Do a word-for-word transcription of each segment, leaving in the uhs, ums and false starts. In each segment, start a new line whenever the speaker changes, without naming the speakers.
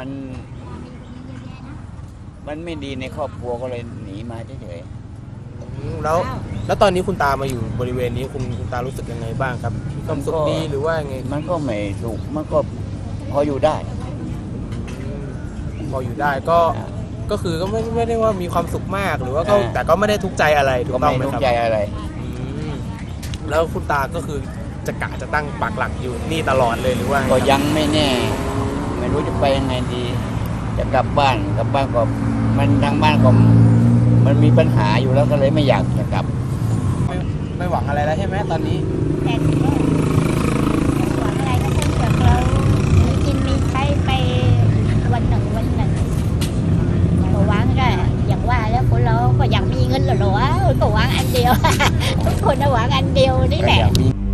มันมันไม่ดีในครอบครัวก็เลยหนีมาเฉย
ๆแล้วแล้วตอนนี้คุณตามาอยู่บริเวณนี้คุณคุณตารู้สึกยังไงบ้างครับความสุขดีหรือว่าไง
มันก็ไม่สุขมันก็พออยู่ได้
พออยู่ได้ก็ก็คือก็ไม่ไม่ได้ว่ามีความสุขมากหรือว่าก็แต่ก็ไม่ได้ทุกข์ใจอะไรถูกต้องไหมครับไม่ทุกข์ใจอะไรแล้วคุณตาก็คือจะกะจะตั้งปักหลักอยู่นี่ตลอดเลยหรือว่า
ก็ยังไม่แน่ไม่รู้จะไปยังไงดีจะกลับบ้านกลับบ้านก็มันทางบ้านก็มันมีปัญหาอยู่แล้วก็เลยไม่อยากจะกลับ
ไม่ไม่หวังอะไรแล้วใช่ไหมตอนนี้
แต่ก็หวังอะไรก็เพิ่งจากเรามีกินมีใช้ไปวันหนึ่งวันหนึ่งก็หวังก็อย่างว่าแล้วคนเราก็อยากมีเงินหรอวะก็หวังอันเดียวทุกคนหวังอันเดียวนี่แหละ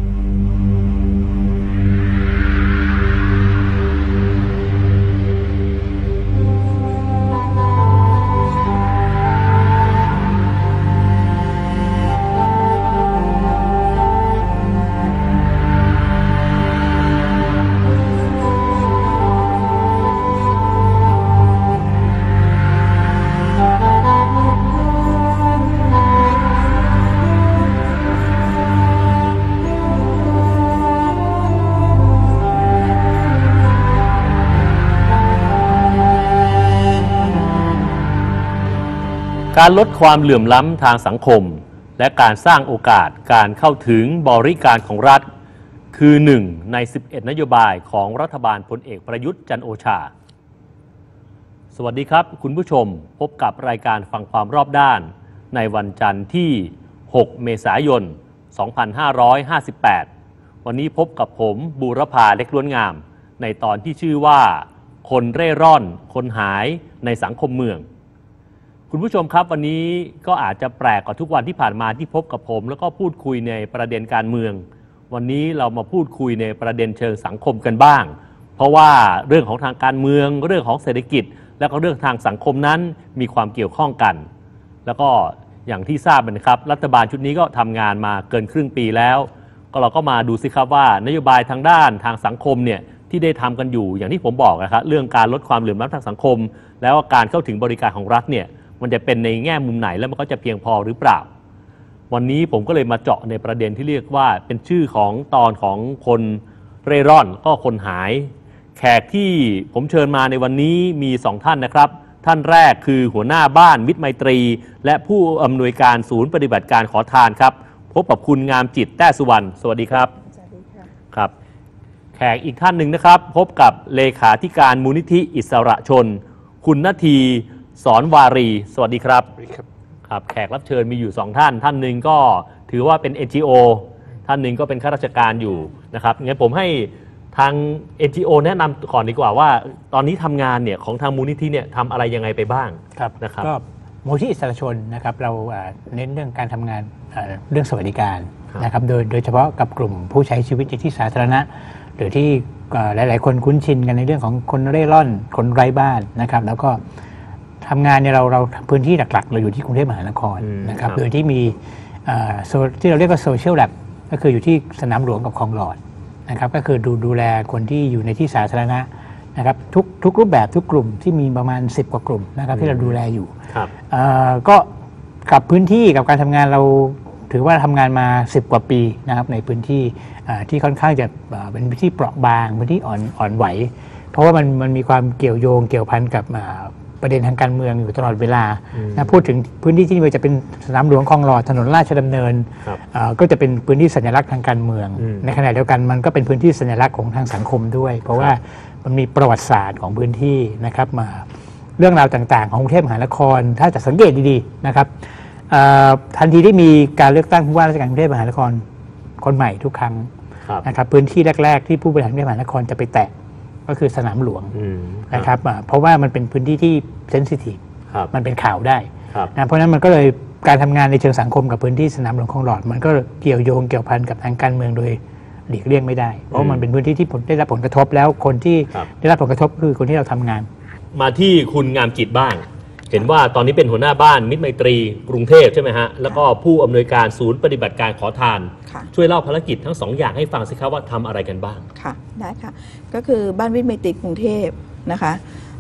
การลดความเหลื่อมล้ำทางสังคมและการสร้างโอกาสการเข้าถึงบริการของรัฐคือหนึ่งในสิบเอ็ดนโยบายของรัฐบาลพลเอกประยุทธ์จันทร์โอชาสวัสดีครับคุณผู้ชมพบกับรายการฟังความรอบด้านในวันจันทร์ที่หกเมษายนสองพันห้าร้อยห้าสิบแปดวันนี้พบกับผมบูรพาเล็กล้วนงามในตอนที่ชื่อว่าคนเร่ร่อนคนหายในสังคมเมืองคุณผู้ชมครับวันนี้ก็อาจจะแปลกกว่าทุกวันที่ผ่านมาที่พบกับผมแล้วก็พูดคุยในประเด็นการเมืองวันนี้เรามาพูดคุยในประเด็นเชิงสังคมกันบ้างเพราะว่าเรื่องของทางการเมืองเรื่องของเศรษฐกิจและก็เรื่องทางสังคมนั้นมีความเกี่ยวข้องกันแล้วก็อย่างที่ทราบนะครับรัฐบาลชุดนี้ก็ทำงานมาเกินครึ่งปีแล้วก็เราก็มาดูสิครับว่านโยบายทางด้านทางสังคมเนี่ยที่ได้ทำกันอยู่อย่างที่ผมบอกนะครับเรื่องการลดความเหลื่อมล้ำทางสังคมแล้วการเข้าถึงบริการของรัฐเนี่ยมันจะเป็นในแง่มุมไหนแล้วมันก็จะเพียงพอหรือเปล่าวันนี้ผมก็เลยมาเจาะในประเด็นที่เรียกว่าเป็นชื่อของตอนของคนเร่ร่อนก็คนหายแขกที่ผมเชิญมาในวันนี้มีสองท่านนะครับท่านแรกคือหัวหน้าบ้านมิตรไมตรีและผู้อำนวยการศูนย์ปฏิบัติการขอทานครับพบกับคุณงามจิตแต้สุวรรณสวัสดีครับสวัสดีครับครับแขกอีกท่านหนึ่งนะครับพบกับเลขาธิการมูลนิธิอิสระชนคุณนาทีสอนวารีสวัสดีครับครับแขกรับเชิญมีอยู่สองท่านท่านหนึ่งก็ถือว่าเป็น เอ็น จี โอ ท่านหนึ่งก็เป็นข้าราชการอยู่นะครับงั้นผมให้ทาง เอ็น จี โอ แนะนำก่อนดีกว่าว่าตอนนี้ทำงานเนี่ยของทางมูลนิธิเนี่ยทำอะไรยังไงไปบ้าง
ครับ
นะครับ
ก็มูลนิธิอิสระชนนะครับเราเน้นเรื่องการทำงานเรื่องสวัสดิการนะครับโดยโดยเฉพาะกับกลุ่มผู้ใช้ชีวิตในที่สาธารณะหรือที่หลายๆคนคุ้นชินกันในเรื่องของคนเร่ร่อนคนไร้บ้านนะครับแล้วก็ทำงานเนี่ยเราเราพื้นที่หลักๆเราอยู่ที่กรุงเทพมหานครนะครับโดยที่มีที่เราเรียกว่าโซเชียลแลบก็คืออยู่ที่สนามหลวงกับคลองหลอดนะครับก็คือดูดูแลคนที่อยู่ในที่สาธารณะนะครับทุกทุกรูปแบบทุกกลุ่มที่มีประมาณสิบกว่ากลุ่มนะครับที่เราดูแลอยู่ก็กับพื้นที่กับการทำงานเราถือว่าทำงานมาสิบกว่าปีนะครับในพื้นที่ที่ค่อนข้างจะเป็นพื้นที่เปราะบางพื้นที่อ่อนอ่อนไหวเพราะว่ามันมันมีความเกี่ยวโยงเกี่ยวพันกับประเด็นทางการเมืองอยู่ตลอดเวลานะพูดถึงพื้นที่ที่นี่จะเป็นสนามหลวงคลองหลอดถนนราชดำเนินก็จะเป็นพื้นที่สัญลักษณ์ทางการเมืองในขณะเดียวกันมันก็เป็นพื้นที่สัญลักษณ์ของทางสังคมด้วยเพราะว่ามันมีประวัติศาสตร์ของพื้นที่นะครับมาเรื่องราวต่างๆของกรุงเทพมหานครถ้าจะสังเกตดีๆนะครับทันทีที่มีการเลือกตั้งผู้ว่าราชการกรุงเทพมหานครคนใหม่ทุกครั้งนะครับพื้นที่แรกๆที่ผู้บริหารกรุงเทพมหานครจะไปแตะก็คือสนามหลวงนะครับเพราะว่ามันเป็นพื้นที่ที่เซนซิทีฟมันเป็นข่าวได้นะเพราะฉะนั้นมันก็เลยการทำงานในเชิงสังคมกับพื้นที่สนามหลวงคลองหลอดมันก็เกี่ยวโยงเกี่ยวพันกับทางการเมืองโดยหลีกเลี่ยงไม่ได้เพราะมันเป็นพื้นที่ที่ได้รับผลกระทบแล้วคนที่ได้รับผลกระทบคือคนที่เราทำงาน
มาที่คุณงามจิตบ้างเห็นว่าตอนนี้เป็นหัวหน้าบ้านมิตรไมตรีกรุงเทพใช่ไหมฮะแล้วก็ผู้อำนวยการศูนย์ปฏิบัติการขอทานช่วยเล่าภารกิจทั้งสองอย่างให้ฟังสิครับว่าทำอะไรกันบ้าง
ค่ะได้ค่ะก็คือบ้านมิตรไมตรีกรุงเทพนะคะ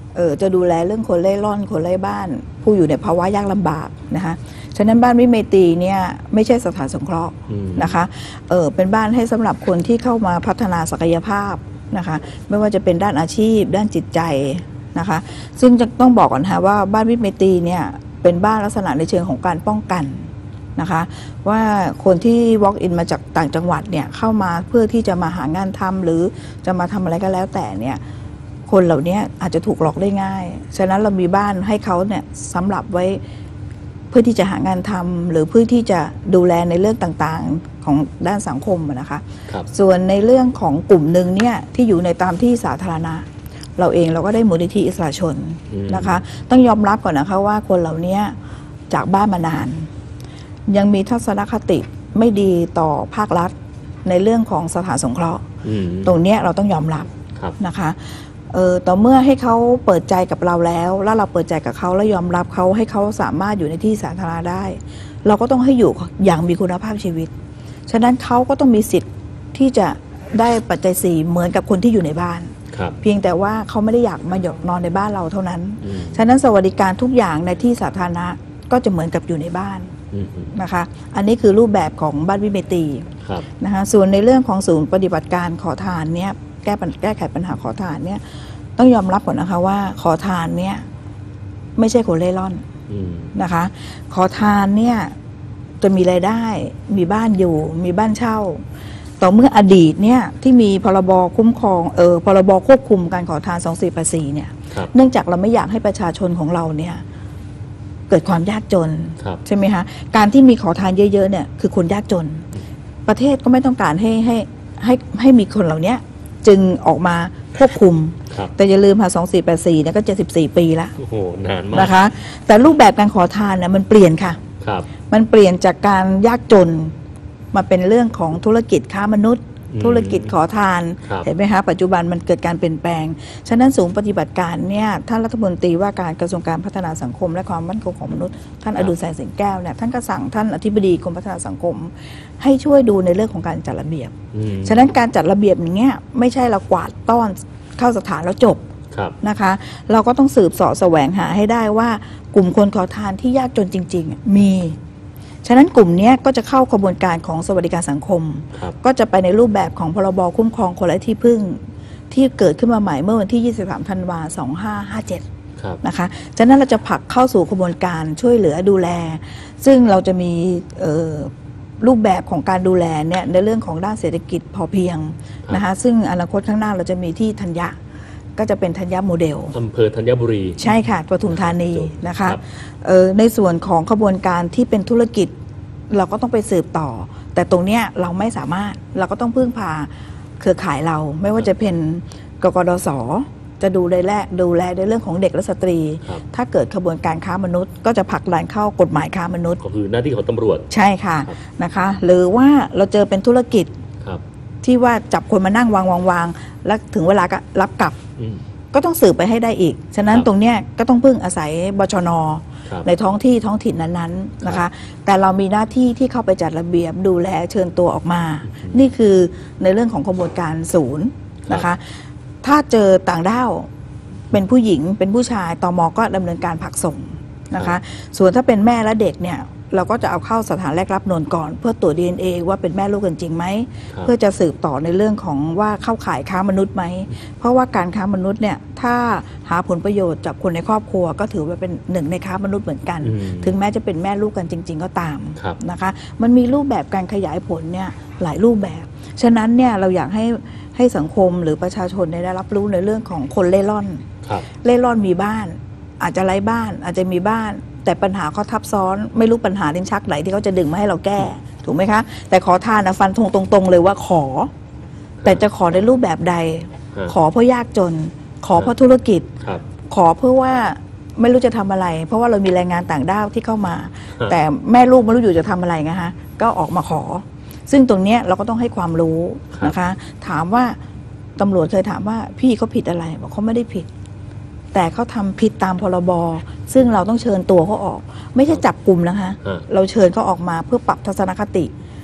เออจะดูแลเรื่องคนเล่ร่อนคนไร้บ้าน ผู้อยู่ในภาวะยากลำบากนะคะฉะนั้นบ้านวิเมตรีเนี่ยไม่ใช่สถานสงเคราะห์นะคะเออเป็นบ้านให้สำหรับคนที่เข้ามาพัฒนาศักยภาพนะคะไม่ว่าจะเป็นด้านอาชีพด้านจิตใจนะคะซึ่งจะต้องบอกก่อนนะว่าบ้านวิเมตรีเนี่ยเป็นบ้านลักษณะในเชิงของการป้องกันนะคะว่าคนที่ walk in มาจากต่างจังหวัดเนี่ยเข้ามาเพื่อที่จะมาหางานทำหรือจะมาทำอะไรก็แล้วแต่เนี่ยคนเหล่านี้อาจจะถูกหลอกได้ง่ายฉะนั้นเรามีบ้านให้เขาเนี่ยสำหรับไว้เพื่อที่จะหางานทำหรือเพื่อที่จะดูแลในเรื่องต่างๆของด้านสังคมนะคะส่วนในเรื่องของกลุ่มหนึ่งเนี่ยที่อยู่ในตามที่สาธารณะเราเองเราก็ได้มูลนิธิอิสระชนนะคะต้องยอมรับก่อนนะคะว่าคนเหล่านี้จากบ้านมานานยังมีทัศนคติไม่ดีต่อภาครัฐในเรื่องของสถานสงเคราะห์ตรงนี้เราต้องยอมรับนะคะเออต่อเมื่อให้เขาเปิดใจกับเราแล้วแล้วเราเปิดใจกับเขาแล้วยอมรับเขาให้เขาสามารถอยู่ในที่สาธารณะได้ เราก็ต้องให้อยู่อย่างมีคุณภาพชีวิตฉะนั้นเขาก็ต้องมีสิทธิ์ที่จะได้ปัจจัยสี่เหมือนกับคนที่อยู่ในบ้านเพียงแต่ว่าเขาไม่ได้อยากมาหยดนอนในบ้านเราเท่านั้นฉะนั้นสวัสดิการทุกอย่างในที่สาธารณะก็จะเหมือนกับอยู่ในบ้านนะคะอันนี้คือรูปแบบของบ้านวิเมตรีนะคะส่วนในเรื่องของศูนย์ปฏิบัติการขอทานเนี่ยแก้แก้ไขปัญหาขอทานเนี่ยต้องยอมรับก่อนนะคะว่าขอทานเนี่ยไม่ใช่คนเล่ร่อนนะคะขอทานเนี่ยจะมีรายได้มีบ้านอยู่มีบ้านเช่าต่อเมื่ออดีตเนี่ยที่มีพรบคุ้มครองเออพรบควบคุมการขอทานสองสี่แปดสี่เนี่ยเนื่องจากเราไม่อยากให้ประชาชนของเราเนี่ยเกิดความยากจนใช่ไหมคะการที่มีขอทานเยอะๆเนี่ยคือคนยากจนประเทศก็ไม่ต้องการให้ให้ให้ให้มีคนเหล่านี้จึงออกมาควบคุมแต่อย่าลืมค่ะสองสี่แปดสี่เนี่ยก็เจ็ดสิบสี่ปีละโอ้โหนานมากนะคะแต่รูปแบบการขอทานเนี่ยมันเปลี่ยนค่ะมันเปลี่ยนจากการยากจนมาเป็นเรื่องของธุรกิจค้ามนุษย์ธุรกิจขอทานเห็นไหมคะปัจจุบันมันเกิดการเปลี่ยนแปลงฉะนั้นศูนย์ปฏิบัติการเนี่ยท่านรัฐมนตรีว่าการกระทรวงการพัฒนาสังคมและความมั่นคงของมนุษย์ท่านอดุลแสงสิงแก้วเนี่ยท่านก็สั่งท่านอธิบดีกรมพัฒนาสังคมให้ช่วยดูในเรื่องของการจัดระเบียบฉะนั้นการจัดระเบียบอย่างเงี้ยไม่ใช่เรากวาดต้อนเข้าสถานแล้วจบนะคะเราก็ต้องสืบเสาะแสวงหาให้ได้ว่ากลุ่มคนขอทานที่ยากจนจริงๆมีฉะนั้นกลุ่มนี้ก็จะเข้ากระบวนการของสวัสดิการสังคมก็จะไปในรูปแบบของพรบคุ้มครองคนไร้ที่พึ่งที่เกิดขึ้นมาใหม่เมื่อวันที่ยี่สิบสามธันวาคมสองห้าห้าเจ็ดนะคะฉะนั้นเราจะผลักเข้าสู่กระบวนการช่วยเหลือดูแลซึ่งเราจะมีรูปแบบของการดูแลเนี่ยในเรื่องของด้านเศรษฐกิจพอเพียงนะคะซึ่งอนาคตข้างหน้าเราจะมีที่ธัญญะก็จะเป็นธัญญาโมเดลอำเภอธัญบุรีใช่ค่ะปทุมธานีนะคะในส่วนของขบวนการที่เป็นธุรกิจเราก็ต้องไปสืบต่อแต่ตรงเนี้ยเราไม่สามารถเราก็ต้องพึ่งพาเครือข่ายเราไม่ว่าจะเป็นกกดสจะดูแลดูแลในเรื่องของเด็กและสตรีถ้าเกิดขบวนการค้ามนุษย์ก็จะผลักดันเข้ากฎหมายค้ามนุษย์ก็คือหน้าที่ของตำรวจใช่ค่ะนะคะหรือว่าเราเจอเป็นธุรกิจที่ว่าจับคนมานั่งวางวางวางแล้วถึงเวลาก็รับกลับก็ต้องสืบไปให้ได้อีกฉะนั้นตรงเนี้ยก็ต้องพึ่งอาศัยบชน.ในท้องที่ท้องถิ่นนั้นๆนะคะแต่เรามีหน้าที่ที่เข้าไปจัดระเบียบดูแลเชิญตัวออกมานี่คือในเรื่องของกระบวนการศูนย์นะคะถ้าเจอต่างด้าวเป็นผู้หญิงเป็นผู้ชายตม.ก็ดำเนินการผลักส่งนะคะส่วนถ้าเป็นแม่และเด็กเนี่ยเราก็จะเอาเข้าสถานแรกรับนนก่อนเพื่อตรวจ ดี เอ็น เอ ว่าเป็นแม่ลูกกันจริงไหมเพื่อจะสืบต่อในเรื่องของว่าเข้าข่ายค้ามนุษย์ไหมเพราะว่าการค้ามนุษย์เนี่ยถ้าหาผลประโยชน์จากคนในครอบครัวก็ถือว่าเป็นหนึ่งในค้ามนุษย์เหมือนกันถึงแม้จะเป็นแม่ลูกกันจริงๆก็ตามนะคะมันมีรูปแบบการขยายผลเนี่ยหลายรูปแบบฉะนั้นเนี่ยเราอยากให้ให้สังคมหรือประชาชนได้รับรู้ในเรื่องของคนเล่ร่อนเล่ร่อนมีบ้านอาจจะไร้บ้านอาจจะมีบ้านแต่ปัญหาเขาทับซ้อนไม่รู้ปัญหาลิ้นชักไหนที่เขาจะดึงมาให้เราแก้ถูกไหมคะแต่ขอทานนะฟันธงตรงๆเลยว่าขอแต่จะขอในรูปแบบใดขอเพราะยากจนขอเพราะธุรกิจขอเพื่อว่าไม่รู้จะทำอะไรเพราะว่าเรามีแรงงานต่างด้าวที่เข้ามาแต่แม่ลูกไม่รู้อยู่จะทำอะไรไงฮะก็ออกมาขอซึ่งตรงเนี้ยเราก็ต้องให้ความรู้นะคะถามว่าตำรวจเคยถามว่าพี่เขาผิดอะไรบอกเขาไม่ได้ผิดแต่เขาทำผิดตามพรบซึ่งเราต้องเชิญตัวเขาออกไม่ใช่จับกลุ่มนะคะเราเชิญเขาออกมาเพื่อปรับทัศนคติ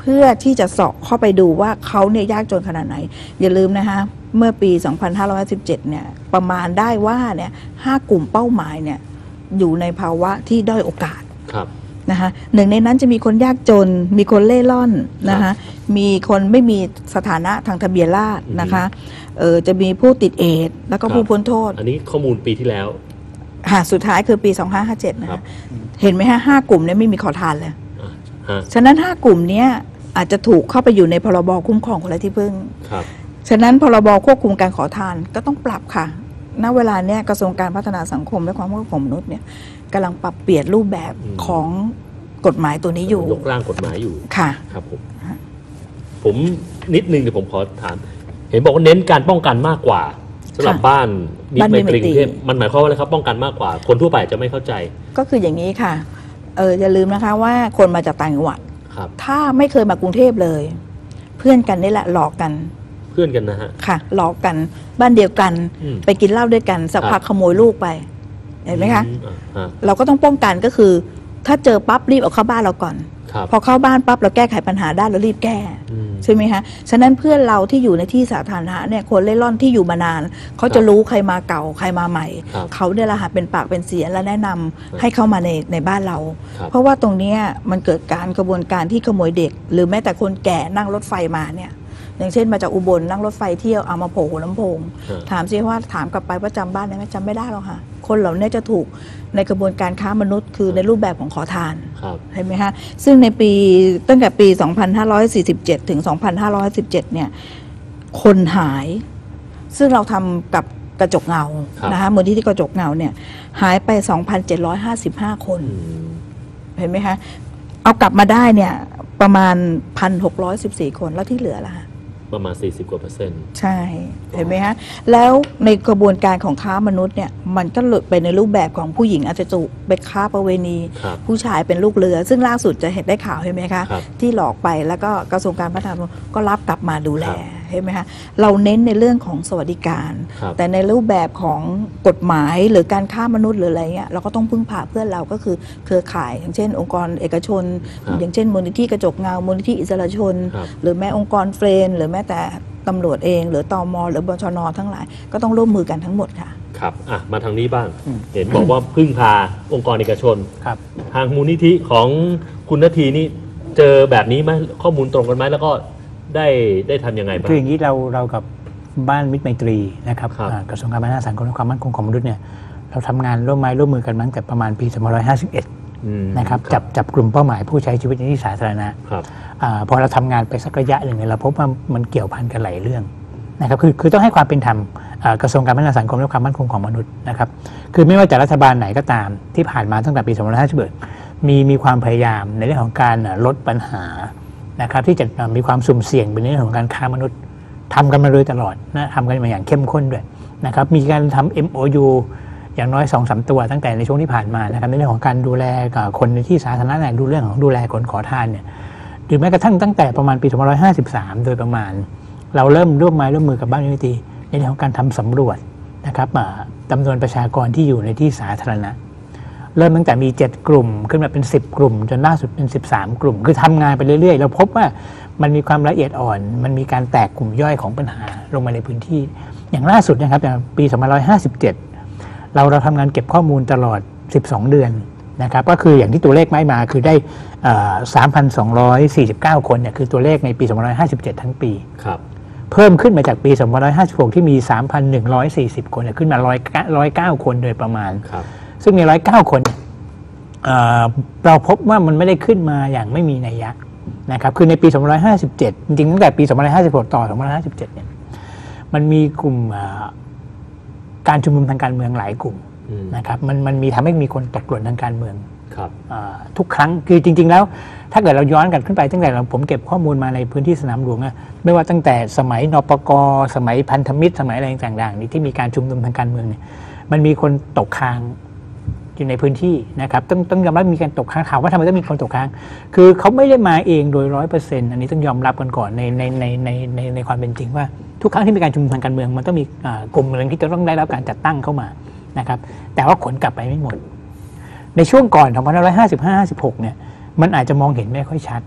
พื่อที่จะเสาะเข้าไปดูว่าเขาเนี่ยยากจนขนาดไหนอย่าลืมนะคะเมื่อปี สองพันห้าร้อยสิบเจ็ด เนี่ยประมาณได้ว่าเนี่ยห้ากลุ่มเป้าหมายเนี่ยอยู่ในภาวะที่ด้อยโอกาส
ครับ
นะคะหนึ่งในนั้นจะมีคนยากจนมีคนเล่ร่อนนะคะมีคนไม่มีสถานะทางทะเบียนราษฎร์นะคะเออจะมีผู้ติดเอดส์แล้วก็ผู้พ้นโทษ
อันนี้ข้อมูลปีที่แล้ว
ค่ะสุดท้ายคือปี สองพันห้าร้อยห้าสิบเจ็ด นะคะเห็นไหมฮะห้ากลุ่มเนี่ยไม่มีขอทานเลยฉะนั้นห้ากลุ่มนี้อาจจะถูกเข้าไปอยู่ในพรบคุ้มครองคนไร้ที่พึ่งฉะนั้นพรบควบคุมการขอทานก็ต้องปรับค่ะณเวลาเนี้ยกระทรวงการพัฒนาสังคมและความมั่นคงของมนุษย์เนี่ยกำลังปรับเปลี่ยนรูปแบบของกฎหมายตัวนี้อยู่
ยกร่างกฎหมายอยู่
ค่ะ
ครับผมผมนิดนึงเดี๋ยวผมขอถามเห็นบอกว่าเน้นการป้องกันมากกว่าสำหรับบ้านมิตรไมตรีกรุงเทพมันหมายความว่าอะไรครับป้องกันมากกว่าคนทั่วไปจะไม่เข้าใจ
ก็คืออย่างนี้ค่ะเอออย่าลืมนะคะว่าคนมาจากต่างจังหวัดถ้าไม่เคยมากรุงเทพเลยเพื่อนกันนี่แหละหลอกกัน
เพื่อนกันนะฮะ
ค่ะหลอกกันบ้านเดียวกันไปกินเหล้าด้วยกันสักพักขโมยลูกไปเห็นไหมคะเราก็ต้องป้องกันก็คือถ้าเจอปั๊บรีบเอาเข้าบ้านเราก่อนพอเข้าบ้านปั๊บเราแก้ไขปัญหาได้เรารีบแก้ใช่ไหมคะฉะนั้นเพื่อนเราที่อยู่ในที่สาธารณะเนี่ยคนเล่ร่อนที่อยู่มานานเขาจะรู้ใครมาเก่าใครมาใหม่เขาเนี่ยแหละค่ะเป็นปากเป็นเสียงและแนะนำให้เข้ามาในในบ้านเราเพราะว่าตรงนี้มันเกิดการกระบวนการที่ขโมยเด็กหรือแม้แต่คนแก่นั่งรถไฟมาเนี่ยอย่างเช่นมาจากอุบลนั่งรถไฟเที่ยวเอามาโผล่หัวลำโพงถามซิว่าถามกลับไปว่าจำบ้านได้ไหมจำไม่ได้หรอกค่ะคนเหล่านี้จะถูกในกระบวนการค้ามนุษย์คือในรูปแบบของขอทานเห็นไหมคะซึ่งในปีตั้งแต่ปี สองพันห้าร้อยสี่สิบเจ็ด ถึง สองพันห้าร้อยสิบเจ็ด เนี่ยคนหายซึ่งเราทำกับกระจกเงานะคะมูลนิธิกระจกเงาเนี่ยหายไป สองพันเจ็ดร้อยห้าสิบห้า คนเห็นไหมคะเอากลับมาได้เนี่ยประมาณ หนึ่งพันหกร้อยสิบสี่ คนแล้วที่เหลือล่ะ
ประมาณสี่สิบกว่าเปอร์เซ็นต์
ใช่เห็นไหมฮะแล้วในกระบวนการของค้ามนุษย์เนี่ยมันก็หลุดไปในรูปแบบของผู้หญิงอาจจะถูกไปค้าประเวณีผู้ชายเป็นลูกเรือซึ่งล่าสุดจะเห็นได้ข่าวเห็นไหมคะที่หลอกไปแล้วก็กระทรวงการพัฒนาก็รับกลับมาดูแลเห็นไหมคะเราเน้นในเรื่องของสวัสดิการแต่ในรูปแบบของกฎหมายหรือการค้ามนุษย์หรืออะไรเงี้ยเราก็ต้องพึ่งพาเพื่อนเราก็คือเครือข่ายอย่างเช่นองค์กรเอกชนอย่างเช่นมูลนิธิกระจกเงามูลนิธิอิสระชนหรือแม้องค์กรเฟรนหรือแม้แต่ตำรวจเองหรือตมหรือบชนทั้งหลายก็ต้องร่วมมือกันทั้งหมดค่ะ
ครับอ่ะมาทางนี้บ้างเห็นบอกว่าพึ่งพาองค์กรเอกชนครับทางมูลนิธิของคุณนาทีนี่เจอแบบนี้ไหมข้อมูลตรงกันไหมแล้วก็ได้ได้ทำยังไงบ้าง
คืออย่างนี้เราเรากับบ้านมิตรไมตรีนะครับกระทรวงการพัฒนาสังคมและความมั่นคงของมนุษย์เนี่ยเราทำงานร่วมไม้ร่วมมือกันมาตั้งแต่ประมาณปี สองพันห้าร้อยห้าสิบเอ็ด นะครับจับจับกลุ่มเป้าหมายผู้ใช้ชีวิตในที่สาธารณะพอเราทำงานไปสักระยะหนึ่งเราพบว่ามันเกี่ยวพันกันหลายเรื่องนะครับคือคือต้องให้ความเป็นธรรมกระทรวงการพัฒนาสังคมและความมั่นคงของมนุษย์นะครับคือไม่ว่าจะรัฐบาลไหนก็ตามที่ผ่านมาตั้งแต่ปี สองพันห้าร้อยห้าสิบเอ็ด มีมีความพยายามในเรื่องของการลดปัญหานะครับที่จะมีความสุ่มเสี่ยงเป็นเรื่องของการค้ามนุษย์ทำกันมาโดยตลอดนะทำกันมาอย่างเข้มข้นด้วยนะครับมีการทำ เอ็ม โอ ยู อย่างน้อย สองสาม ตัวตั้งแต่ในช่วงที่ผ่านมานะครับในเรื่องของการดูแลคนในที่สาธารณะดูเรื่องของดูแลคนขอทานเนี่ยหรือแม้กระทั่งตั้งแต่ประมาณปี สองพันห้าร้อยห้าสิบสาม โดยประมาณเราเริ่มร่วมไม้ร่วมมือกับบ้านมิตรไมตรีในเรื่องของการทำสำรวจนะครับจำนวนประชากรที่อยู่ในที่สาธารณะเริ่มตั้งแต่มีเจ็ดกลุ่มขึ้นมาเป็นสิบกลุ่มจนล่าสุดเป็นสิบสามกลุ่มคือทำงานไปเรื่อยๆเราพบว่ามันมีความละเอียดอ่อนมันมีการแตกกลุ่มย่อยของปัญหาลงมาในพื้นที่อย่างล่าสุดนะครับอย่างปี สองพันห้าร้อยห้าสิบเจ็ด เราเราทำงานเก็บข้อมูลตลอดสิบสองเดือนนะครับก็คืออย่างที่ตัวเลขไม้มาคือได้ สามพันสองร้อยสี่สิบเก้า คนเนี่ยคือตัวเลขในปี สองพันห้าร้อยห้าสิบเจ็ด ทั้งปีครับเพิ่มขึ้นมาจากปี สองพันห้าร้อยห้าสิบหก ที่มี สามพันหนึ่งร้อยสี่สิบ คนขึ้นมาหนึ่งร้อยเก้าคนโดยประมาณซึ่งในหนึ่งร้อยเก้าคนเ, เราพบว่ามันไม่ได้ขึ้นมาอย่างไม่มีนัยยะนะครับคือในปี สองพันห้าร้อยห้าสิบเจ็ด จริงๆตั้งแต่ปี สองพันห้าร้อยห้าสิบหก ต่อ สองพันห้าร้อยห้าสิบเจ็ด เนี่ยมันมีกลุ่มการชุมนุมทางการเมืองหลายกลุ่มนะครับมันมันมีทำให้มีคนตกหล่นทางการเมืองทุกครั้งคือจริงๆแล้วถ้าเกิดเราย้อนกันขึ้นไปตั้งแต่เราผมเก็บข้อมูลมาในพื้นที่สนามหลวงนะไม่ว่าตั้งแต่สมัยนปก.สมัยพันธมิตรสมัยอะไรต่างๆนี้ที่มีการชุมนุมทางการเมืองเนี่ยมันมีคนตกค้างอยู่ในพื้นที่นะครับต้องต้องยอมรับมีการตกค้างถามว่าทำไมต้องมีคนตกค้างคือเขาไม่ได้มาเองโดยร้อยเปอร์เซ็นต์อันนี้ต้องยอมรับกันก่อนในในในในในในความเป็นจริงว่าทุกครั้งที่มีการชุมนุมทางการเมืองมันต้องมีกลุ่มหนึ่งที่จะต้องได้รับการจัดตั้งเข้ามานะครับแต่ว่าขนกลับไปไม่หมดในช่วงก่อน สองพันห้าร้อยห้าสิบห้า ห้าสิบหก เนี่ยมันอาจจะมองเห็นไม่ค่อยชัด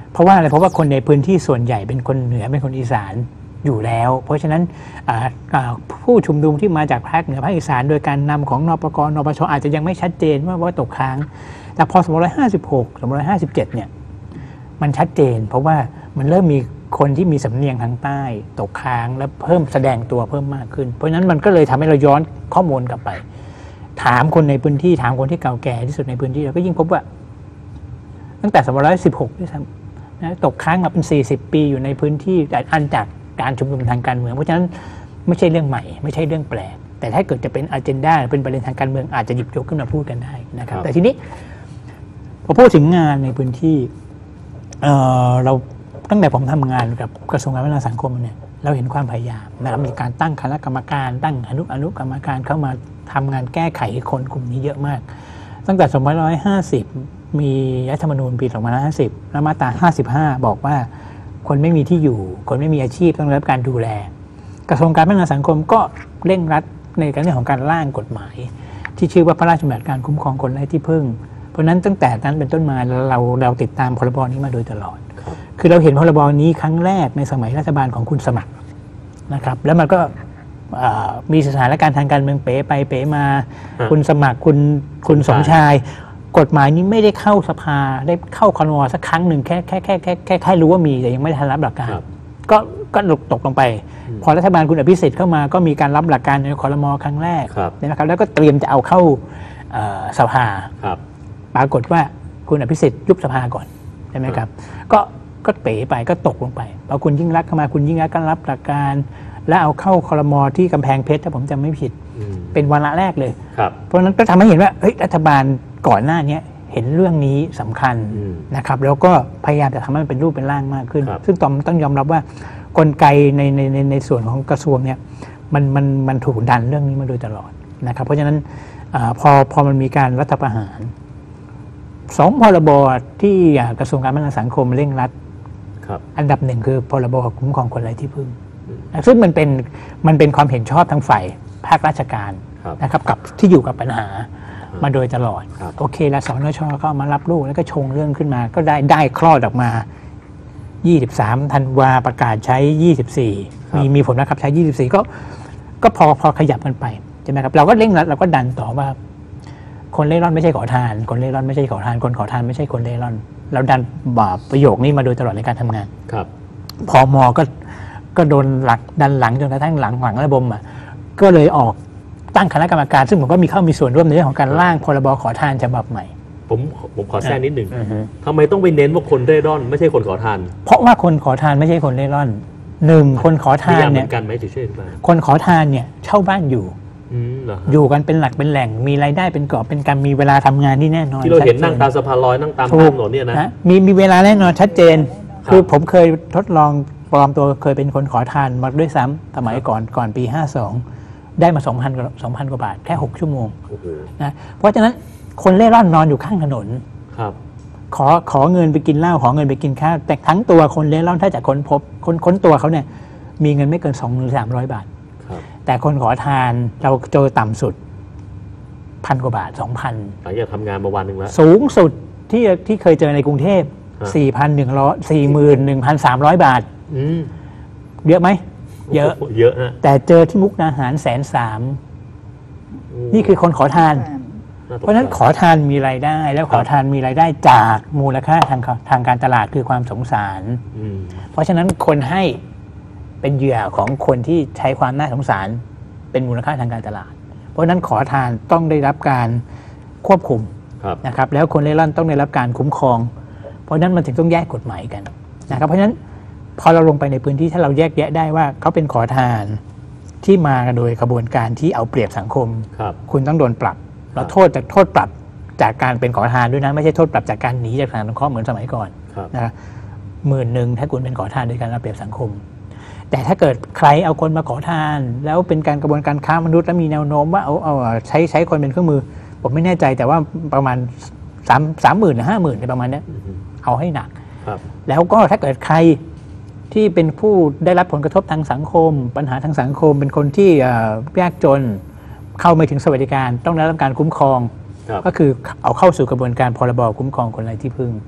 เพราะว่าอะไรเพราะว่าคนในพื้นที่ส่วนใหญ่เป็นคนเหนือเป็นคนอีสานอยู่แล้ว เพราะฉะนั้นผู้ชุมนุมที่มาจากภาคเหนือภาคอีสานโดยการนำของนปกนปชอาจจะยังไม่ชัดเจนว่าว่าตกค้างแต่พอสองพันห้าร้อยห้าสิบหก สองพันห้าร้อยห้าสิบเจ็ดเนี่ยมันชัดเจนเพราะว่ามันเริ่มมีคนที่มีสำเนียงทางใต้ตกค้างและเพิ่มแสดงตัวเพิ่มมากขึ้นเพราะฉะนั้นมันก็เลยทำให้เราย้อนข้อมูลกลับไปถามคนในพื้นที่ถามคนที่เก่าแก่ที่สุดในพื้นที่เราก็ยิ่งพบว่าตั้งแต่สองพันห้าร้อยสิบหกด้วยซ้ำนะตกค้างมาเป็นสี่สิบปีอยู่ในพื้นที่แต่อันจากการชุมนุมทางการเมืองเพราะฉะนั้นไม่ใช่เรื่องใหม่ไม่ใช่เรื่องแปลกแต่ถ้าเกิดจะเป็นอเจนดาเป็นประเด็นทางการเมืองอาจจะหยิบยกขึ้นมาพูดกันได้นะครับแต่ทีนี้พอพูดถึงงานในพื้นที่ เ, เราตั้งแต่ผมทำงานกับกระทรวงการพัฒนาสังคมเนี่ยเราเห็นความพยายามนะครับมีการตั้งคณะกรรมการตั้งอนุอนุกรรมการเข้ามาทำงานแก้ไขคนกลุ่มนี้เยอะมากตั้งแต่สองพันห้าร้อยห้าสิบมีรัฐธรรมนูญปีสองพันห้าร้อยห้าสิบและมาตราห้าสิบห้าบอกว่าคนไม่มีที่อยู่คนไม่มีอาชีพต้องได้รับการดูแลกระทรวงการพัฒนาสังคมก็เร่งรัดในการเรื่องของการร่างกฎหมายที่ชื่อว่าพระราชบัญญัติการคุ้มครองคนไร้ที่พึ่งเพราะนั้นตั้งแต่นั้นเป็นต้นมาเราเราติดตามพรบนี้มาโดยตลอดคือเราเห็นพรบนี้ครั้งแรกในสมัยรัฐบาลของคุณสมัครนะครับแล้วมันก็มีสถานการณ์ทางการเมืองเป๋ไปเป๋มาคุณสมัครคุณคุณสมชายกฎหมายนี้ไม่ได้เข้าสภาได้เข้าครม.สักครั้งหนึ่งแค่แค่แค่แค่แค่แค่รู้ว่ามีแต่ยังไม่ได้รับหลักการก็ก็ตกลงไปพอรัฐบาลคุณอภิสิทธิ์เข้ามาก็มีการรับหลักการในครม.ครั้งแรกนะครับแล้วก็เตรียมจะเอาเข้าสภาปรากฏว่าคุณอภิสิทธิ์ยุบสภาก่อนใช่ไหมครับก็ก็เป๋ไปก็ตกลงไปพอคุณยิ่งรักเข้ามาคุณยิ่งรักก็รับหลักการแล้วเอาเข้าครม.ที่กำแพงเพชรถ้าผมจำไม่ผิดเป็นวาระแรกเลยเพราะฉะนั้นก็ทำให้เห็นว่าเฮ้ยรัฐบาลก่อนหน้านี้เห็นเรื่องนี้สำคัญนะครับแล้วก็พยายามจะทำให้มันเป็นรูปเป็นร่างมากขึ้นซึ่งต้องต้องยอมรับว่ากลไกในในในในส่วนของกระทรวงเนี่ยมันมันมันถูกดันเรื่องนี้มาโดยตลอดนะครับเพราะฉะนั้นพอพอมันมีการรัฐประหารสองพรบที่กระทรวงการพัฒนาสังคมเร่งรัดอันดับหนึ่งคือพรบคุ้มครองคนไร้ที่พึ่งซึ่งมันเป็นมันเป็นความเห็นชอบทางฝ่ายภาคราชการนะครับกับที่อยู่กับปัญหามาโดยตลอดโอเคแล้วสนช.ก็มารับลูกแล้วก็ชงเรื่องขึ้นมาก็ได้ได้คลอดออกมายี่สิบสามธันวาประกาศใช้ยี่สิบสี่มีมีผลบังคับใช้ยี่สิบสี่ก็ก็พอพอขยับกันไปใช่ไหมครับเราก็เร่งรัดเราก็ดันต่อว่าคนเล่ร่อนไม่ใช่ขอทานคนเล่ร่อนไม่ใช่ขอทานคนขอทานไม่ใช่คนเล่ร่อนเราดันบอกประโยคนี้มาโดยตลอดในการทำงานครับพมก็ก็โดนหลักดันหลังจนกระทั่งหลังหลังระบมอ่ะก็เลยออกตั้งคณะกรรมการซึ่งผมก็มีเข้ามีส่วนร่วมในเรื่องของการร่างพรบขอทานฉบับใหม่
ผมผมขอแทรกนิดหนึ่งทำไมต้องไปเน้นว่าคนเร่ร่อนไม่ใช่คนขอทาน
เพราะว่าคนขอทานไม่ใช่คนเร่ร่อนหนึ่งคนขอทานเนี่ย
กันไหมถือเช่นไป
คนขอทานเนี่ยเช่าบ้านอยู่อยู่กันเป็นหลักเป็นแหล่งมีรายได้เป็นกอบเป็นกำมีเวลาทำงานที่แน่นอน
ที่เราเห็นนั่งตามสะพานลอยนั่งตามถนนเนี่ยนะ
มีมีเวลาแน่นอนชัดเจนคือผมเคยทดลองปลอมตัวเคยเป็นคนขอทานมาด้วยซ้ำสมัยก่อนก่อนปีห้าสองได้มา สองพัน สองพัน กว่าบาทแค่หกชั่วโมงนะเพราะฉะนั้นคนเล่ร่อนนอนอยู่ข้างถนนขอขอเงินไปกินเหล้าขอเงินไปกินข้าวแต่ทั้งตัวคนเล่ร่อนถ้าจะค้นพบค้นค้นตัวเขาเนี่ยมีเงินไม่เกินสองหรือสามร้อยบาทแต่คนขอทานเราเจอต่ำสุดพันกว่าบาทสองพัน
หลังจากทำงานมาวันหนึ่งแล้ว
สูงสุดที่ที่เคยเจอในกรุงเทพสี่พันหนึ่งร้อยสี่หมื่นหนึ่งพันสามร้อยบาทเยอะไหมเยอะ
เยอะนะ
แต่เจอที่มุกดาหารแสนสามนี่คือคนขอทานเพราะฉะนั้นขอทานมีรายได้แล้วขอทานมีรายได้จากมูลค่าทางทางการตลาดคือความสงสารเพราะฉะนั้นคนให้เป็นเหยื่อของคนที่ใช้ความน่าสงสารเป็นมูลค่าทางการตลาดเพราะฉะนั้นขอทานต้องได้รับการควบคุมนะครับแล้วคนเร่ร่อนต้องได้รับการคุ้มครองเพราะฉะนั้นมันถึงต้องแยกกฎหมายกันนะครับเพราะฉะนั้นพอเราลงไปในพื้นที่ถ้าเราแยกแยะได้ว่าเขาเป็นขอทานที่มาโดยกระบวนการที่เอาเปรียบสังคมคุณต้องโดนปรับแล้วโทษจากโทษปรับจากการเป็นขอทานด้วยนะไม่ใช่โทษปรับจากการหนีจากสถานสงเคราะห์เหมือนสมัยก่อนนะหมื่นหนึ่งถ้าคุณเป็นขอทานโดยการเอาเปรียบสังคมแต่ถ้าเกิดใครเอาคนมาขอทานแล้วเป็นการกระบวนการค้ามนุษย์แล้วมีแนวโน้มว่าเอาเอาใช้ใช้คนเป็นเครื่องมือผมไม่แน่ใจแต่ว่าประมาณสามสามหมื่นหรือห้าหมื่นในประมาณนี้เอาให้หนักแล้วก็ถ้าเกิดใครที่เป็นผู้ได้รับผลกระทบทางสังคมปัญหาทางสังคมเป็นคนที่ยากจนเข้าไม่ถึงสวัสดิการต้องได้รับการคุ้มครองก็คือเอาเข้าสู่กระบวนการพรบคุ้มครองคนไร้ที่พึ่ง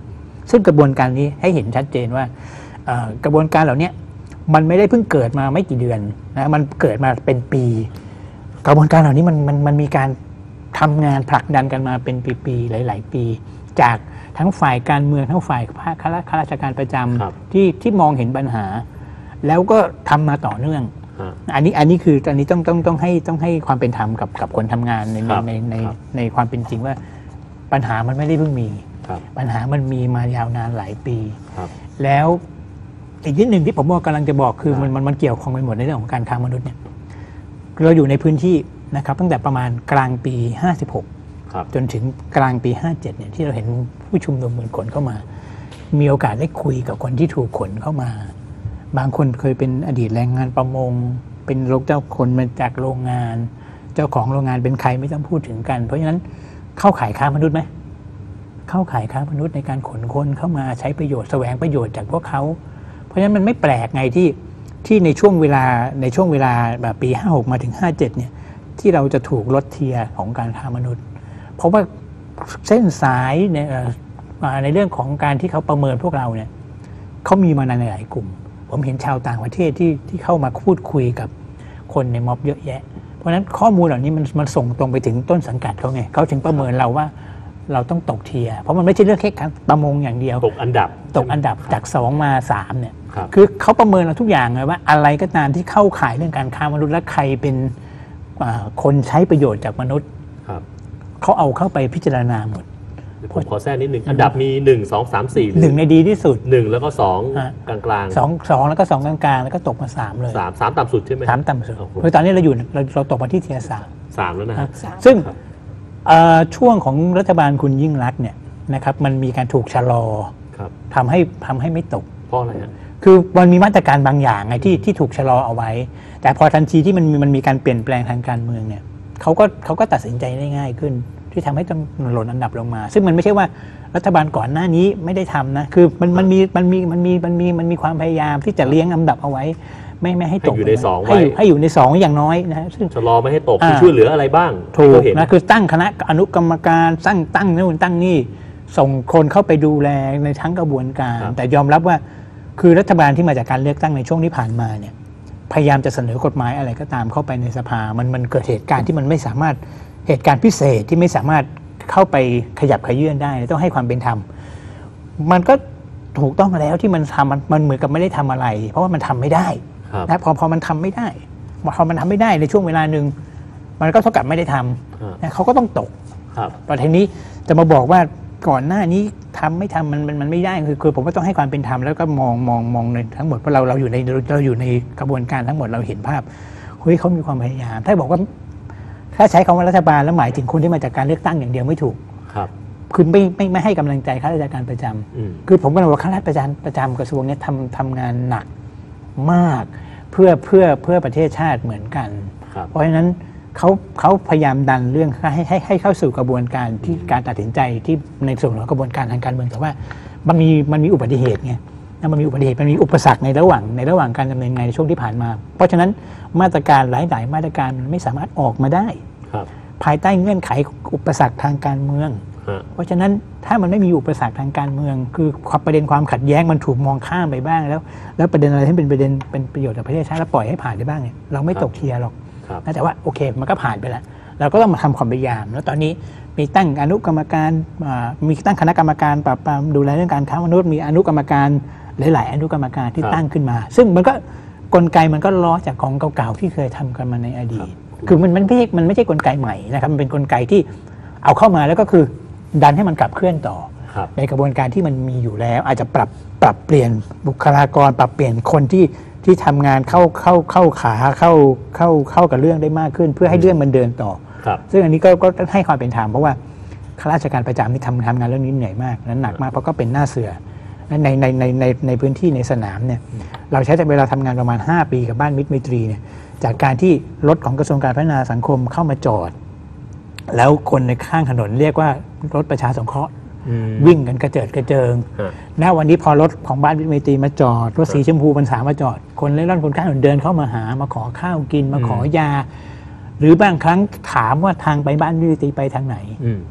ซึ่งกระบวนการนี้ให้เห็นชัดเจนว่ากระบวนการเหล่านี้มันไม่ได้เพิ่งเกิดมาไม่กี่เดือนนะมันเกิดมาเป็นปี กระบวนการเหล่านี้มันมันมันมีการทำงานผลักดันกันมาเป็นปีๆหลายๆปีจากทั้งฝ่ายการเมืองทั้งฝ่ายข้าราชการประจำที่ที่มองเห็นปัญหาแล้วก็ทำมาต่อเนื่องอันนี้อันนี้คืออันนี้ต้องต้องต้องให้ต้องให้ความเป็นธรรมกับกับคนทำงานในในในในความเป็นจริงว่าปัญหามันไม่ได้เพิ่งมีปัญหามันมีมายาวนานหลายปีแล้วอีกนิดหนึ่งที่ผมว่ากำลังจะบอกคือมันมันมันเกี่ยวข้องไปหมดในเรื่องของการค้ามนุษย์เนี่ยเราอยู่ในพื้นที่นะครับตั้งแต่ประมาณกลางปีห้าสิบหกจนถึงกลางปีห้าเจ็ดเนี่ยที่เราเห็นผู้ชุมนุมเหมือนขนเข้ามามีโอกาสได้คุยกับคนที่ถูกขนเข้ามาบางคนเคยเป็นอดีตแรงงานประมงเป็นลูกเจ้าคนมาจากโรงงานเจ้าของโรงงานเป็นใครไม่ต้องพูดถึงกันเพราะฉะนั้นเข้าข่ายค้ามนุษย์ไหมเข้าข่ายค้ามนุษย์ในการขนคนเข้ามาใช้ประโยชน์แสวงประโยชน์จากพวกเขาเพราะฉะนั้นมันไม่แปลกไงที่ที่ในช่วงเวลาในช่วงเวลาแบบปีห้าหกมาถึงห้าเจ็ดเนี่ยที่เราจะถูกลดเทียร์ของการค้ามนุษย์เพราะว่าเส้นสายในในเรื่องของการที่เขาประเมินพวกเราเนี่ยเขามีมานานในหลายกลุ่มผมเห็นชาวต่างประเทศที่ที่เข้ามาพูดคุยกับคนในม็อบเยอะแยะเพราะฉะนั้นข้อมูลเหล่านี้มันมันส่งตรงไปถึงต้นสังกัดเขาไงเขาถึงประเมินเราว่าเราต้องตกเทียร์เพราะมันไม่ใช่เรื่องแค่การประมงอย่างเดียว
ตกอันดับ
ตกอันดับจากสองมาสามเนี่ยคือเขาประเมินเราทุกอย่างเลยว่าอะไรก็ตามที่เข้าข่ายเรื่องการค้ามนุษย์และใครเป็นคนใช้ประโยชน์จากมนุษย์เขาเอาเข้าไปพิจารณาหมด
ผมขอแทรกนิดหนึ่งอันดับมีหนึ่ง สอง สาม สี่
หนึ่งในดีที่สุด
หนึ่งแล้วก็สองกลางกลาง
สอง สองแล้วก็สองกลางกลางแล้วก็ตกมาสามเลย
สาม สามต่ำสุดใช่ไหม
สามต่ำสุดคือตอนนี้เราอยู่เราเราตกมาที่เทียร์สาม
สามแล้วนะ
ซึ่งช่วงของรัฐบาลคุณยิ่งรักษณ์เนี่ยนะครับมันมีการถูกชะลอทำให้ทำให้ไม่ตก
เพราะอะไรฮะ
คือมันมีมาตรการบางอย่างไงที่ที่ถูกชะลอเอาไว้แต่พอทันทีที่มันมันมีการเปลี่ยนแปลงทางการเมืองเนี่ยเขาก็เขาก็ตัดสินใจได้ง่ายขึ้นที่ทำให้ต้องหล่นอันดับลงมาซึ่งมันไม่ใช่ว่ารัฐบาลก่อนหน้านี้ไม่ได้ทำนะคือมันมันมีมันมีมันมีมันมีมันมีความพยายามที่จะเลี้ยงอันดับเอาไว้ไม่ไม่ให้ตก
อยู่ในสอง
ให้อยู่ให้อยู่ในสองอย่างน้อยนะ
ซึ่งชะลอไม่ให้ตกช่วยเหลืออะไรบ้าง
ถูกนะคือตั้งคณะอนุกรรมการตั้งตั้งนู่นตั้งนี่ส่งคนเข้าไปดูแลในทั้งกระบวนการแต่ยอมรับว่าคือรัฐบาลที่มาจากการเลือกตั้งในช่วงที่ผ่านมาเนี่ยพยายามจะเสนอกฎหมายอะไรก็ตามเข้าไปในสภามันมันเกิดเหตุการณ์ที่มันไม่สามารถเหตุการณ์พิเศษที่ไม่สามารถเข้าไปขยับขยื่นได้ต้องให้ความเป็นธรรมมันก็ถูกต้องแล้วที่มันทำมันมันเหมือนกับไม่ได้ทำอะไรเพราะว่ามันทำไม่ได้นะพอพอมันทำไม่ได้พอมันทำไม่ได้ในช่วงเวลาหนึ่งมันก็เท่ากับไม่ได้ทำนะเขาก็ต้องตกประเด็นนี้จะมาบอกว่าก่อนหน้านี้ทำไม่ทำมันมันมันไม่ได้คือคือผมก็ต้องให้ความเป็นธรรมแล้วก็มองมองมองในทั้งหมดเพราะเราเราอยู่ในเราอยู่ในกระบวนการทั้งหมดเราเห็นภาพเฮ้ยเขามีความพยายามถ้าบอกว่าถ้าใช้คำว่ารัฐบาลแล้วหมายถึงคนที่มาจากการเลือกตั้งอย่างเดียวไม่ถูก
ครับ
คือไม่ไม่ไม่ให้กำลังใจข้าราชการประจำคือผมก็บอกว่าข้าราชการประจำกระทรวงนี้ทำทำงานหนักมากเพื่อเพื่อเพื่อประเทศชาติเหมือนกันเพราะฉะนั้นเขาเขาพยายามดันเรื่องให้ให้ให้เข้าสู่กระบวนการที่การตัดสินใจที่ในส่วนของกระบวนการทางการเมืองแต่ว่ามันมีมันมีอุบัติเหตุไงมันมีอุบัติเหตุมันมีอุปสรรคในระหว่างในระหว่างการดำเนินงานในช่วงที่ผ่านมาเพราะฉะนั้นมาตรการหลายๆมาตรการมันไม่สามารถออกมาได้ภายใต้เงื่อนไขอุปสรรคทางการเมืองเพราะฉะนั้นถ้ามันไม่มีอุปสรรคทางการเมืองคือประเด็นความขัดแย้งมันถูกมองข้ามไปบ้างแล้วแล้วประเด็นอะไรที่เป็นประเด็นเป็นประโยชน์ต่อประเทศชาติแล้วปล่อยให้ผ่านได้บ้างเนี่ยเราไม่ตกเทียร์หรอกแต่ว่าโอเคมันก็ผ่านไปแล้วเราก็ต้องมาทำความพยายามแล้วตอนนี้มีตั้งอนุกรรมการมีตั้งคณะกรรมการปราบปรามดูแลเรื่องการค้ามนุษย์มีอนุกรรมการหลายๆอนุกรรมการที่ตั้งขึ้นมาซึ่งมันก็กลไกมันก็ล้อจากของเก่าๆที่เคยทำกันมาในอดีตคือมันมันไม่ใช่มันไม่ใช่กลไกใหม่นะครับมันเป็นกลไกที่เอาเข้ามาแล้วก็คือดันให้มันกลับเคลื่อนต่อในกระบวนการที่มันมีอยู่แล้วอาจจะปรับปรับเปลี่ยนบุคลากรปรับเปลี่ยนคนที่ที่ทำงานเข้าเข้าเข้าขาเข้าเข้าเข้ากับเรื่องได้มากขึ้นเพื่อให้เรื่องมันเดินต่อซึ่งอันนี้ก็ก็ให้ความเป็นธรรมเพราะว่าข้าราชการประจำที่ทำทำงานเรื่องนี้เหนื่อยมากนั้นหนักมากเพราะก็เป็นหน้าเสือในในในในในพื้นที่ในสนามเนี่ยเราใช้เวลาทำงานประมาณห้าปีกับบ้านมิตรไมตรีเนี่ยจากการที่รถของกระทรวงการพัฒนาสังคมเข้ามาจอดแล้วคนในข้างถนนเรียกว่ารถประชาสงเคราะห์วิ่งกันกระเจิดกระเจิงณวันนี้พอรถของบ้านมิตรไมตรีมาจอดรถสีชมพูบรรษามาจอดคนเล่ร่อนคนข้างถนนเดินเข้ามาหามาขอข้าวกินมาขอยาหรือบางครั้งถามว่าทางไปบ้านมิตรไมตรีไปทางไหน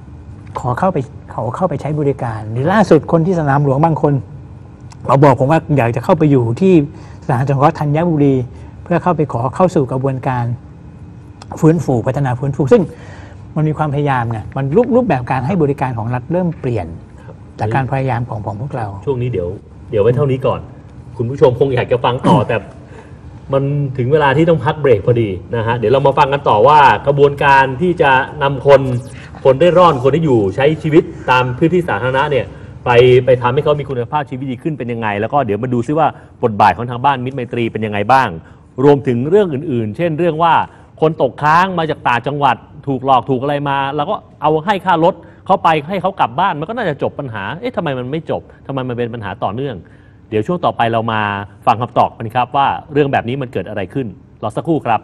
ขอเข้าไปขอเข้าไปใช้บริการ หรือล่าสุดคนที่สนามหลวงบางคนมาบอกผมว่าอยากจะเข้าไปอยู่ที่สถานสงเคราะห์ธัญบุรีเพื่อเข้าไปขอเข้าสู่กระบวนการฟื้นฟูพัฒนาฟื้นฟูซึ่งมันมีความพยายามไงมันรูปรูปแบบการให้บริการของรัฐเริ่มเปลี่ยนจากการพยายามของของพวกเรา
ช่วงนี้เดี๋ยวเดี๋ยวไว้เท่านี้ก่อนคุณผู้ชมคงอยากจะฟังต่อ แต่มันถึงเวลาที่ต้องพักเบรกพอดีนะฮะเดี๋ยวเรามาฟังกันต่อว่ากระบวนการที่จะนำคนคนเร่ร่อนคนที่อยู่ใช้ชีวิตตามพื้นที่สาธารณะเนี่ยไปไปทำให้เขามีคุณภาพชีวิตดีขึ้นเป็นยังไงแล้วก็เดี๋ยวมาดูซิว่าบทบาทของทางบ้านมิตรไมตรีเป็นยังไงบ้างรวมถึงเรื่องอื่นๆเช่นเรื่องว่าคนตกค้างมาจากต่างจังหวัดถูกหลอกถูกอะไรมาแล้วก็เอาให้ค่ารถเขาไปให้เขากลับบ้านมันก็น่าจะจบปัญหาเอ๊ะทำไมมันไม่จบทำไมมันเป็นปัญหาต่อเนื่องเดี๋ยวช่วงต่อไปเรามาฟังคำตอบกันครับว่าเรื่องแบบนี้มันเกิดอะไรขึ้นรอสักครู่ครับ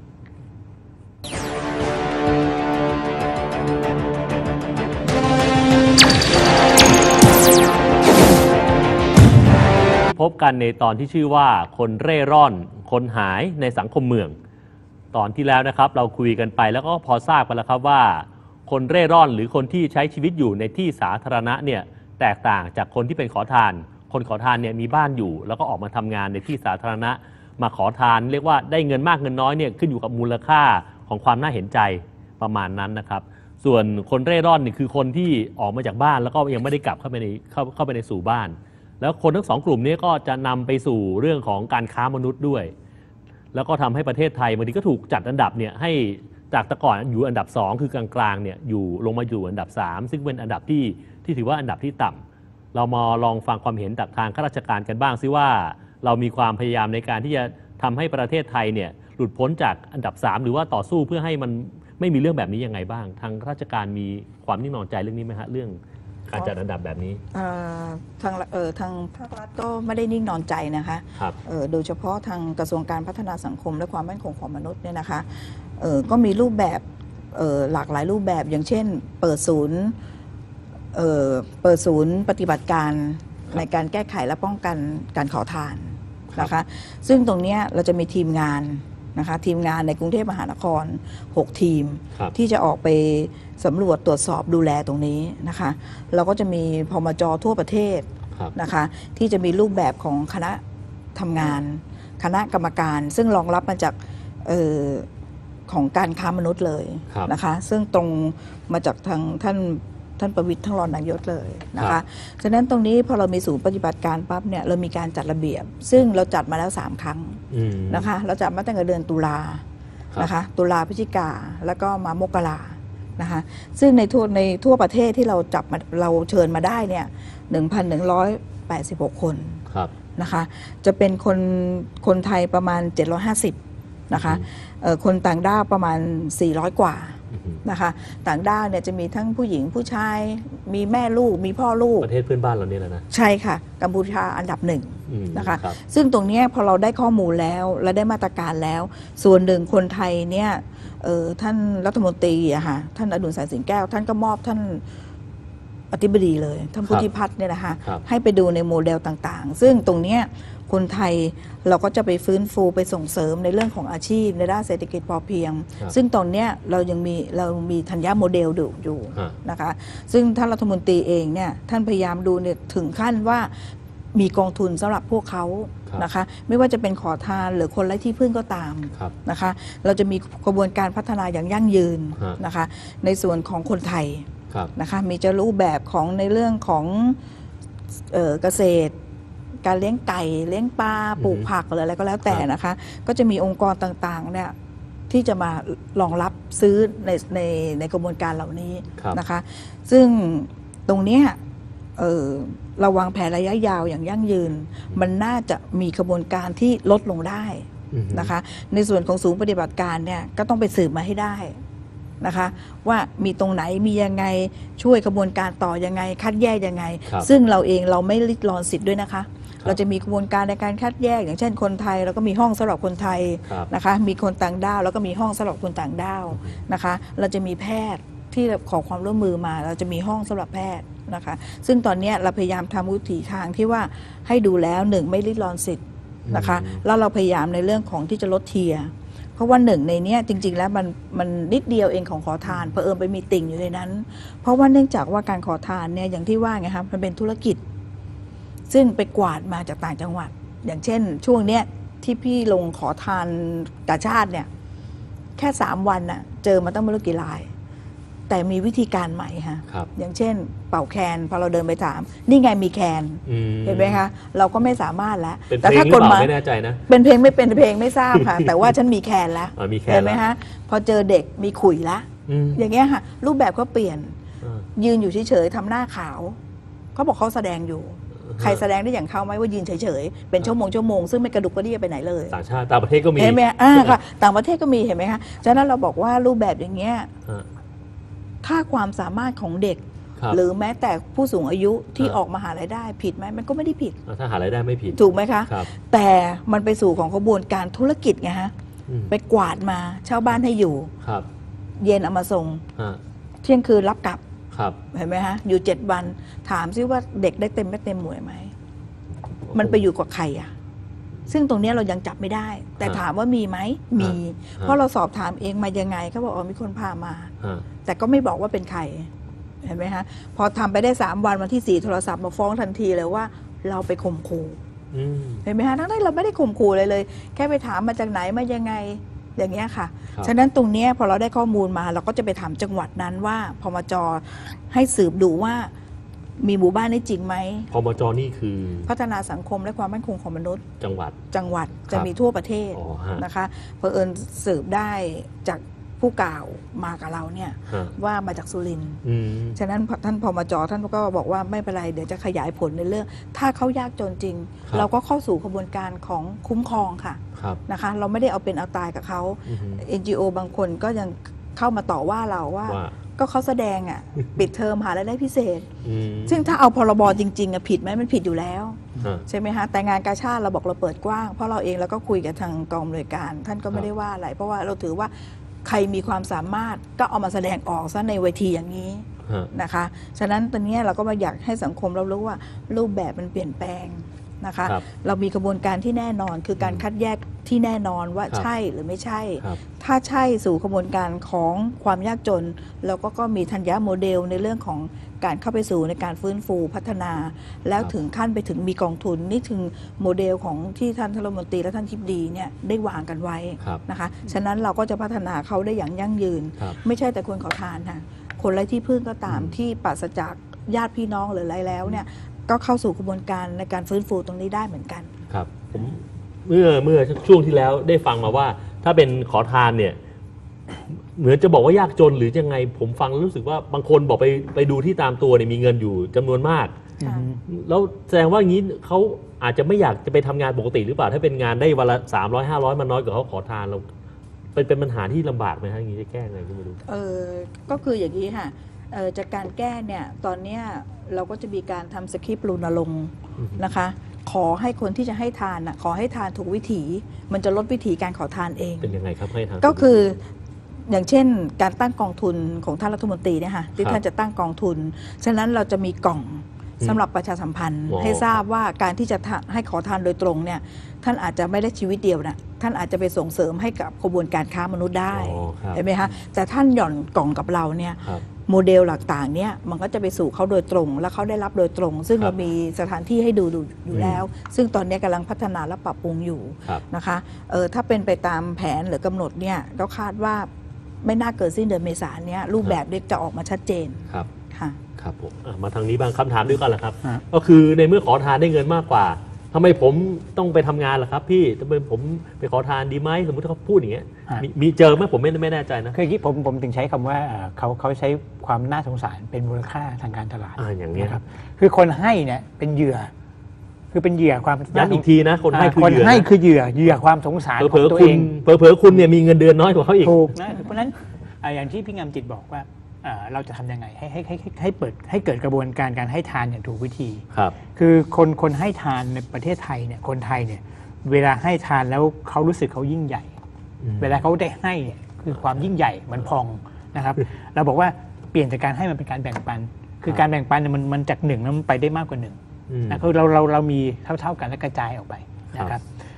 พบกันในตอนที่ชื่อว่าคนเร่ร่อนคนหายในสังคมเมืองตอนที่แล้วนะครับเราคุยกันไปแล้วก็พอทราบกันแล้วครับว่าคนเร่ร่อนหรือคนที่ใช้ชีวิตอยู่ในที่สาธารณะเนี่ยแตกต่างจากคนที่เป็นขอทานคนขอทานเนี่ยมีบ้านอยู่แล้วก็ออกมาทำงานในที่สาธารณะมาขอทานเรียกว่าได้เงินมากเงินน้อยเนี่ยขึ้นอยู่กับมูลค่าของความน่าเห็นใจประมาณนั้นนะครับส่วนคนเร่ร่อนนี่คือคนที่ออกมาจากบ้านแล้วก็ยังไม่ได้กลับเข้าไปในเข้าเข้าไปในสู่บ้านแล้วคนทั้งสองกลุ่มนี้ก็จะนำไปสู่เรื่องของการค้ามนุษย์ด้วยแล้วก็ทำให้ประเทศไทยบางทีก็ถูกจัดอันดับเนี่ยให้จากแต่ก่อนอยู่อันดับสองคือกลางๆเนี่ยอยู่ลงมาอยู่อันดับสามซึ่งเป็นอันดับที่ที่ถือว่าอันดับที่ต่ำเรามาลองฟังความเห็นจากทางข้าราชการกันบ้างซิว่าเรามีความพยายามในการที่จะทำให้ประเทศไทยเนี่ยหลุดพ้นจากอันดับสามหรือว่าต่อสู้เพื่อให้มันไม่มีเรื่องแบบนี้ยังไงบ้างทางราชการมีความนิ่งนอนใจเรื่องนี้ไหมฮะเรื่องการจัดอันดับแบบนี้
ทางเออทางภาครัฐก็ไม่ได้นิ่งนอนใจนะคะเออโดยเฉพาะทางกระทรวงการพัฒนาสังคมและความมั่นคงของมนุษย์เนี่ยนะคะเออก็มีรูปแบบเออหลากหลายรูปแบบอย่างเช่นเปิดศูนย์เออเปิดศูนย์ปฏิบัติการในการแก้ไขและป้องกันการขอทานนะคะซึ่งตรงนี้เราจะมีทีมงานนะคะทีมงานในกรุงเทพมหานครหกทีมที่จะออกไปสำรวจตรวจสอบดูแลตรงนี้นะคะเราก็จะมีพมจ.ทั่วประเทศนะคะที่จะมีรูปแบบของคณะทำงานคณะกรรมการซึ่งรองรับมาจากออของการค้ามนุษย์เลยนะคะซึ่งตรงมาจากทางท่านท่านประวิตรทั้งรองนายกเลยนะคะฉะนั้นตรงนี้พอเรามีศูนย์ปฏิบัติการปั๊บเนี่ยเรามีการจัดระเบียบซึ่งเราจัดมาแล้วสามครั้งนะคะเราจัดมาตั้งแต่เดือนตุลานะคะตุลาพฤศจิกาแล้วก็มามกรานะคะซึ่งในทั่วในทั่วประเทศที่เราจับมาเราเชิญมาได้เนี่ย หนึ่งพันหนึ่งร้อยแปดสิบหก คนนะคะจะเป็นคนคนไทยประมาณเจ็ดร้อยห้าสิบนะคะคนต่างด้าวประมาณสี่ร้อยกว่านะคะต่างด้าวเนี่ยจะมีทั้งผู้หญิงผู้ชายมีแม่ลูกมีพ่อลูก
ประเทศเพื่อนบ้านเราเนี่ยแหละนะ
ใช่ค่ะกัมพูชาอันดับหนึ่งนะคะซึ่งตรงนี้พอเราได้ข้อมูลแล้วและได้มาตรการแล้วส่วนหนึ่งคนไทยเนี่ยท่านรัฐมนตรีอะค่ะท่านอดุลสายสิงแก้วท่านก็มอบท่านอธิบดีเลยท่านพุทธิพัฒน์เนี่ยนะคะให้ไปดูในโมเดลต่างๆซึ่งตรงนี้คนไทยเราก็จะไปฟื้นฟูไปส่งเสริมในเรื่องของอาชีพในด้านเศรษฐกิจพอเพียงซึ่งตอนนี้เรายังมีเรามีธัญญาโมเดลดูอยู่นะคะซึ่งท่านรัฐมนตรีเองเนี่ยท่านพยายามดูเนี่ยถึงขั้นว่ามีกองทุนสำหรับพวกเขานะคะไม่ว่าจะเป็นขอทานหรือคนไร้ที่พึ่งก็ตามนะคะเราจะมีกระบวนการพัฒนาอย่างยั่งยืนนะคะในส่วนของคนไทยนะคะมีจะรูปแบบของในเรื่องของเอ่อเกษตรการเลี้ยงไก่เลี้ยงปลาปลูกผักหรืออะไรก็แล้วแต่นะคะก็จะมีองค์กรต่างๆเนี่ยที่จะมารองรับซื้อในในในกระบวนการเหล่านี้นะคะซึ่งตรงนี้เออเราวางแผนระยะยาวอย่างยั่งยืนมันน่าจะมีกระบวนการที่ลดลงได้นะคะในส่วนของศูนย์ปฏิบัติการเนี่ยก็ต้องไปสืบมาให้ได้นะคะว่ามีตรงไหนมียังไงช่วยกระบวนการต่อยังไงคัดแยกยังไงซึ่งเราเองเราไม่ริดรอนสิทธิ์ด้วยนะคะเราจะมีกระบวนการในการคัดแยกอย่างเช่นคนไทยเราก็มีห้องสำหรับคนไทยนะคะมีคนต่างด้าวแล้วก็มีห้องสำหรับคนต่างด้าวนะคะเราจะมีแพทย์ที่ขอความร่วมมือมาเราจะมีห้องสำหรับแพทย์นะคะซึ่งตอนนี้เราพยายามทำวิถีทางที่ว่าให้ดูแล้วหนึ่งไม่ริดรอนสิทธิ์นะคะแล้วเราพยายามในเรื่องของที่จะลดเทียร์เพราะว่าหนึ่งในเนี้ยจริง ๆ แล้วมันมันนิดเดียวเองของขอทานเผอิญไปมีติ่งอยู่ในนั้น เพราะว่าเนื่องจากว่าการขอทานเนี่ยอย่างที่ว่าไงครับมันเป็นธุรกิจ ซึ่งไปกวาดมาจากต่างจังหวัด อย่างเช่น ช่วงเนี้ยที่พี่ลงขอทานกาชาติเนี่ยแค่สามวันน่ะเจอมาตั้งไม่รู้กี่ราย แต่มีวิธีการใหม่ฮะ
ครับ
อย่างเช่น เป่าแคนพอเราเดินไปถาม นี่ไงมีแคน
อืม
เห็นไหมคะเราก็ไม่สามารถแล้ว
เป็นเพ
แต่
ลง
ถ้า
หรื
ค
อน เปล่า
มา
ไม่แน่ใจนะ
เป็นเพลงไม่เป็นเพลงไม่ทราบค่ะ แต่ว่าฉันมีแคนแล้ว
อ่ามีแคน
เห็นไหม
แล้ว
ฮะพอเจอเด็กมีขุยละ
อืม
อย่างเงี้ยค่ะรูปแบบเขาเปลี่ยน
อ่า
ยืนอยู่เฉยๆทำหน้าขาวเขาบอกเขาแสดงอยู่ ใครแสดงได้อย่างเขาไหมว่ายืนเฉยๆเป็นชั่วโมงชั่วโมงซึ่งไม่กระดุกกระเดี้ยไปไหนเลย
ต่างชาติต่างประเทศก็มี
เห็นไหมอ่าค่ะต่างประเทศก็มีเห็นไหมคะฉะนั้นเราบอกว่ารูปแบบอย่างเงี้ย
อ่า
ถ้าความสามารถของเด็ก
ครับ
หรือแม้แต่ผู้สูงอายุที่
อ่า
ออกมาหารายได้ผิดไหมมันก็ไม่ได้ผิด
อ่าถ้าหารายได้ไม่ผิด
ถูกไหมคะ
ครับ
แต่มันไปสู่ของกระบวนการธุรกิจไงฮะ
อืม
ไปกวาดมาเช่าบ้านให้อยู่
ครับ
เย็นเอามาส่ง
ฮะ
เที่ยงคืนรับกลับ
ครับ
เห็นไหมฮะอยู่เจ็ดวันถามซิว่าเด็กได้เต็มไม่เต็มหน่วยไหมมันไปอยู่กับใครอะซึ่งตรงเนี้ยเรายังจับไม่ได้ แต่
ฮะ
ถามว่ามีไหมมี
ฮะ
เพราะเราสอบถามเองมายังไงเขาบอกอ๋อมีคนพามา
ฮะ
แต่ก็ไม่บอกว่าเป็นใครเห็นไหมฮะพอทำไปได้สามวันวันที่สี่โทรศัพท์มาฟ้องทันทีเลยว่าเราไปข่มขู่
อืม
เห็นไหมฮะทั้งที่เราไม่ได้ข่มขู่เลยเลย แค่ไปถามมาจากไหนมายังไงอย่างเงี้ยค่ะ
ครับ
ฉะนั้นตรงเนี้ยพอเราได้ข้อมูลมาเราก็จะไปถามจังหวัดนั้นว่าพมจให้สืบดูว่ามีหมู่บ้านนี้จริงไหม
พมจนี่คือ
พัฒนาสังคมและความมั่นคงของมนุษย์
จังหวัด
จังหวัด
ค
จะ
รับ
มีทั่วประเทศ
อ๋อฮะ
นะคะเผอิญสืบได้จากผู้กล่าวมากับเราเนี่ย
ฮะ
ว่ามาจากสุรินทร์
อืม
ฉะนั้นท่านพมจท่านก็บอกว่าไม่เป็นไรเดี๋ยวจะขยายผลในเรื่อง ถ้าเขายากจนจริง
ครับ
เราก็เข้าสู่กระบวนการของคุ้มครองค่ะ
ครับ
นะคะ เราไม่ได้เอาเป็นเอาตายกับเขา
อือฮึ
เอ็น จี โอ บางคนก็ยังเข้ามาต่อว่าเราว่า
ว่า
ก็เขาแสดงอ่ะ ปิดเทอมหารายได้พิเศษ
อืม
ซึ่งถ้าเอาพรบจริงๆอะผิดไหมมันผิดอยู่แล้ว
ฮะ
ใช่ไหมคะแต่งานกาชาติเราบอกเราเปิดกว้าง เพราะเราเองเราก็คุยกับทางกองอำนวยการ ท่านก็ไม่ได้ว่าอะไร เพราะว่าเราถือว่าใครมีความสามารถก็เอามาแสดงออกซะในเวทีอย่างนี้
ฮะ
นะคะฉะนั้นตอนนี้เราก็มาอยากให้สังคมเรารู้ว่ารูปแบบมันเปลี่ยนแปลงนะคะ
ครับ
เรามีกระบวนการที่แน่นอน คือการคัดแยกที่แน่นอนว่า
ครับ
ใช่หรือไม่ใช่
ครับ
ถ้าใช่สู่กระบวนการของความยากจนเราก็ก็มีธัญญาโมเดลในเรื่องของการเข้าไปสู่ในการฟื้นฟูพัฒนา แล้วถึงขั้นไปถึงมีกองทุนนี่ถึงโมเดลของที่ท่านรัฐมนตรีและท่านทิบดีเนี่ยได้วางกันไว้
ครับ
นะคะฉะนั้นเราก็จะพัฒนาเขาได้อย่างยั่งยืน
ครับ
ไม่ใช่แต่คนขอทานค่ะคนไร้ที่พึ่งก็ตาม
อืม
ที่ปราศจากญาติพี่น้องหรืออะไรแล้วเนี่ยก็เข้าสู่กระบวนการในการฟื้นฟูตรงนี้ได้เหมือนกัน
ครับผมเมื่อเมื่อช่วงที่แล้วได้ฟังมาว่า ถ้าเป็นขอทานเนี่ย เหมือนจะบอกว่ายากจนหรือยังไง ผมฟังแล้วรู้สึกว่าบางคนบอกไปไปดูที่ตามตัวเนี่ยมีเงินอยู่จำนวนมาก
ค่ะ
แล้วแสดงว่างี้เขาอาจจะไม่อยากจะไปทำงานปกติหรือเปล่า ถ้าเป็นงานได้วันละสามร้อยห้าร้อยมันน้อยกว่าเขาขอทานเราเป็นเป็นปัญหาที่ลำบากไหมฮะอย่างนี้จะแก้ไงก็ไม่รู้
เออก็คืออย่างนี้ค่ะเออจากการแก้เนี่ยตอนเนี้ยเราก็จะมีการทำสคริปต์รณรงค์
อือฮึ
นะคะ ขอให้คนที่จะให้ทานน่ะขอให้ทานถูกวิถี มันจะลดวิถีการขอทานเอง
เป็นยังไงครับให้ทาง
ก็คืออย่างเช่น การตั้งกองทุนของท่านรัฐมนตรีเนี่ยค่ะที่
ครับ
ท่านจะตั้งกองทุน ฉะนั้นเราจะมีกล่องสำหรับประชาสัมพันธ์
อ๋อ
ให้ทราบว่าการที่จะทะให้ขอทานโดยตรงเนี่ยท่านอาจจะไม่ได้ชีวิตเดียวนะท่านอาจจะไปส่งเสริมให้กับกระบวนการค้ามนุษย์ได้
อ๋อครับ
เห็นไหมคะแต่ท่านหย่อนกล่องกับเราเนี่ย
ครับ
โมเดลหลักต่างเนี่ยมันก็จะไปสู่เขาโดยตรง และเขาได้รับโดยตรง ซึ่ง
ครับ
เรามีสถานที่ให้ดูดูอยู่แล้ว ซึ่งตอนนี้กำลังพัฒนาและปรับปรุงอยู่
ครับ
นะคะเออถ้าเป็นไปตามแผนหรือกำหนดเนี่ยก็คาดว่าไม่น่าเกินสิ้นเดือนเมษายนเนี้ยรูปแบบเนี้จะออกมาชัดเจน
ครับ
ค่ะ
ครับผมอ่ะมาทางนี้บ้างคำถามด้วยกันแหละครับ
ฮะ
ก็คือในเมื่อขอทานได้เงินมากกว่าทำไมผมต้องไปทำงานล่ะครับ พี่ทำไมผมไปขอทานดีไหมสมมติถ้าเขาพูดอย่างเงี้ย
ฮะ
มีมีเจอไหมผมไม่ไม่แน่ใจนะ
คืออย่างนี้ผมผมถึงใช้คำว่าเอ่อเขาเขาใช้ความน่าสงสารเป็นมูลค่าทางการตลาด
อ่าอย่างเนี้ย
นะครับ คือคนให้เนี่ยเป็นเหยื่อ คือเป็นเหยื่อความ
ย้ำอีกทีนะคนให้คือ
คน
เหยื่อ
ให้
นะ
คือเหยื่อเหยื่อความสงสารข
เผล
อง
อ
ตัว
ๆคุ
เอ
ณ
ง
เผลอๆคุณเนี่ยมีเงินเดือนน้อยกว่าเขาอีก
ถูกนะเพราะฉะนั้นอ่าอย่างที่พี่งามจิตบอกว่าอ่าเราจะทำยังไงให้ให้ให้ให้ให้เปิดให้เกิดกระบวนการการให้ทานอย่างถูกวิธี
ครับ
คือคนคนให้ทานในประเทศไทยเนี่ยคนไทยเนี่ยเวลาให้ทานแล้วเขารู้สึกเขายิ่งใหญ่
อืม
เวลาเขาได้ให้เนี่ยคือความยิ่งใหญ่มันพองนะครับ เราบอกว่าเปลี่ยนจากการให้มันเป็นการแบ่งปัน คือการแบ่งปันเนี่ยมันมันจากหนึ่งแล้วมันไปได้มากกว่าหนึ่ง
อืม
นะคือเราเราเรามีเท่า ๆกันและกระจายออกไปนะค
ครั
รับบ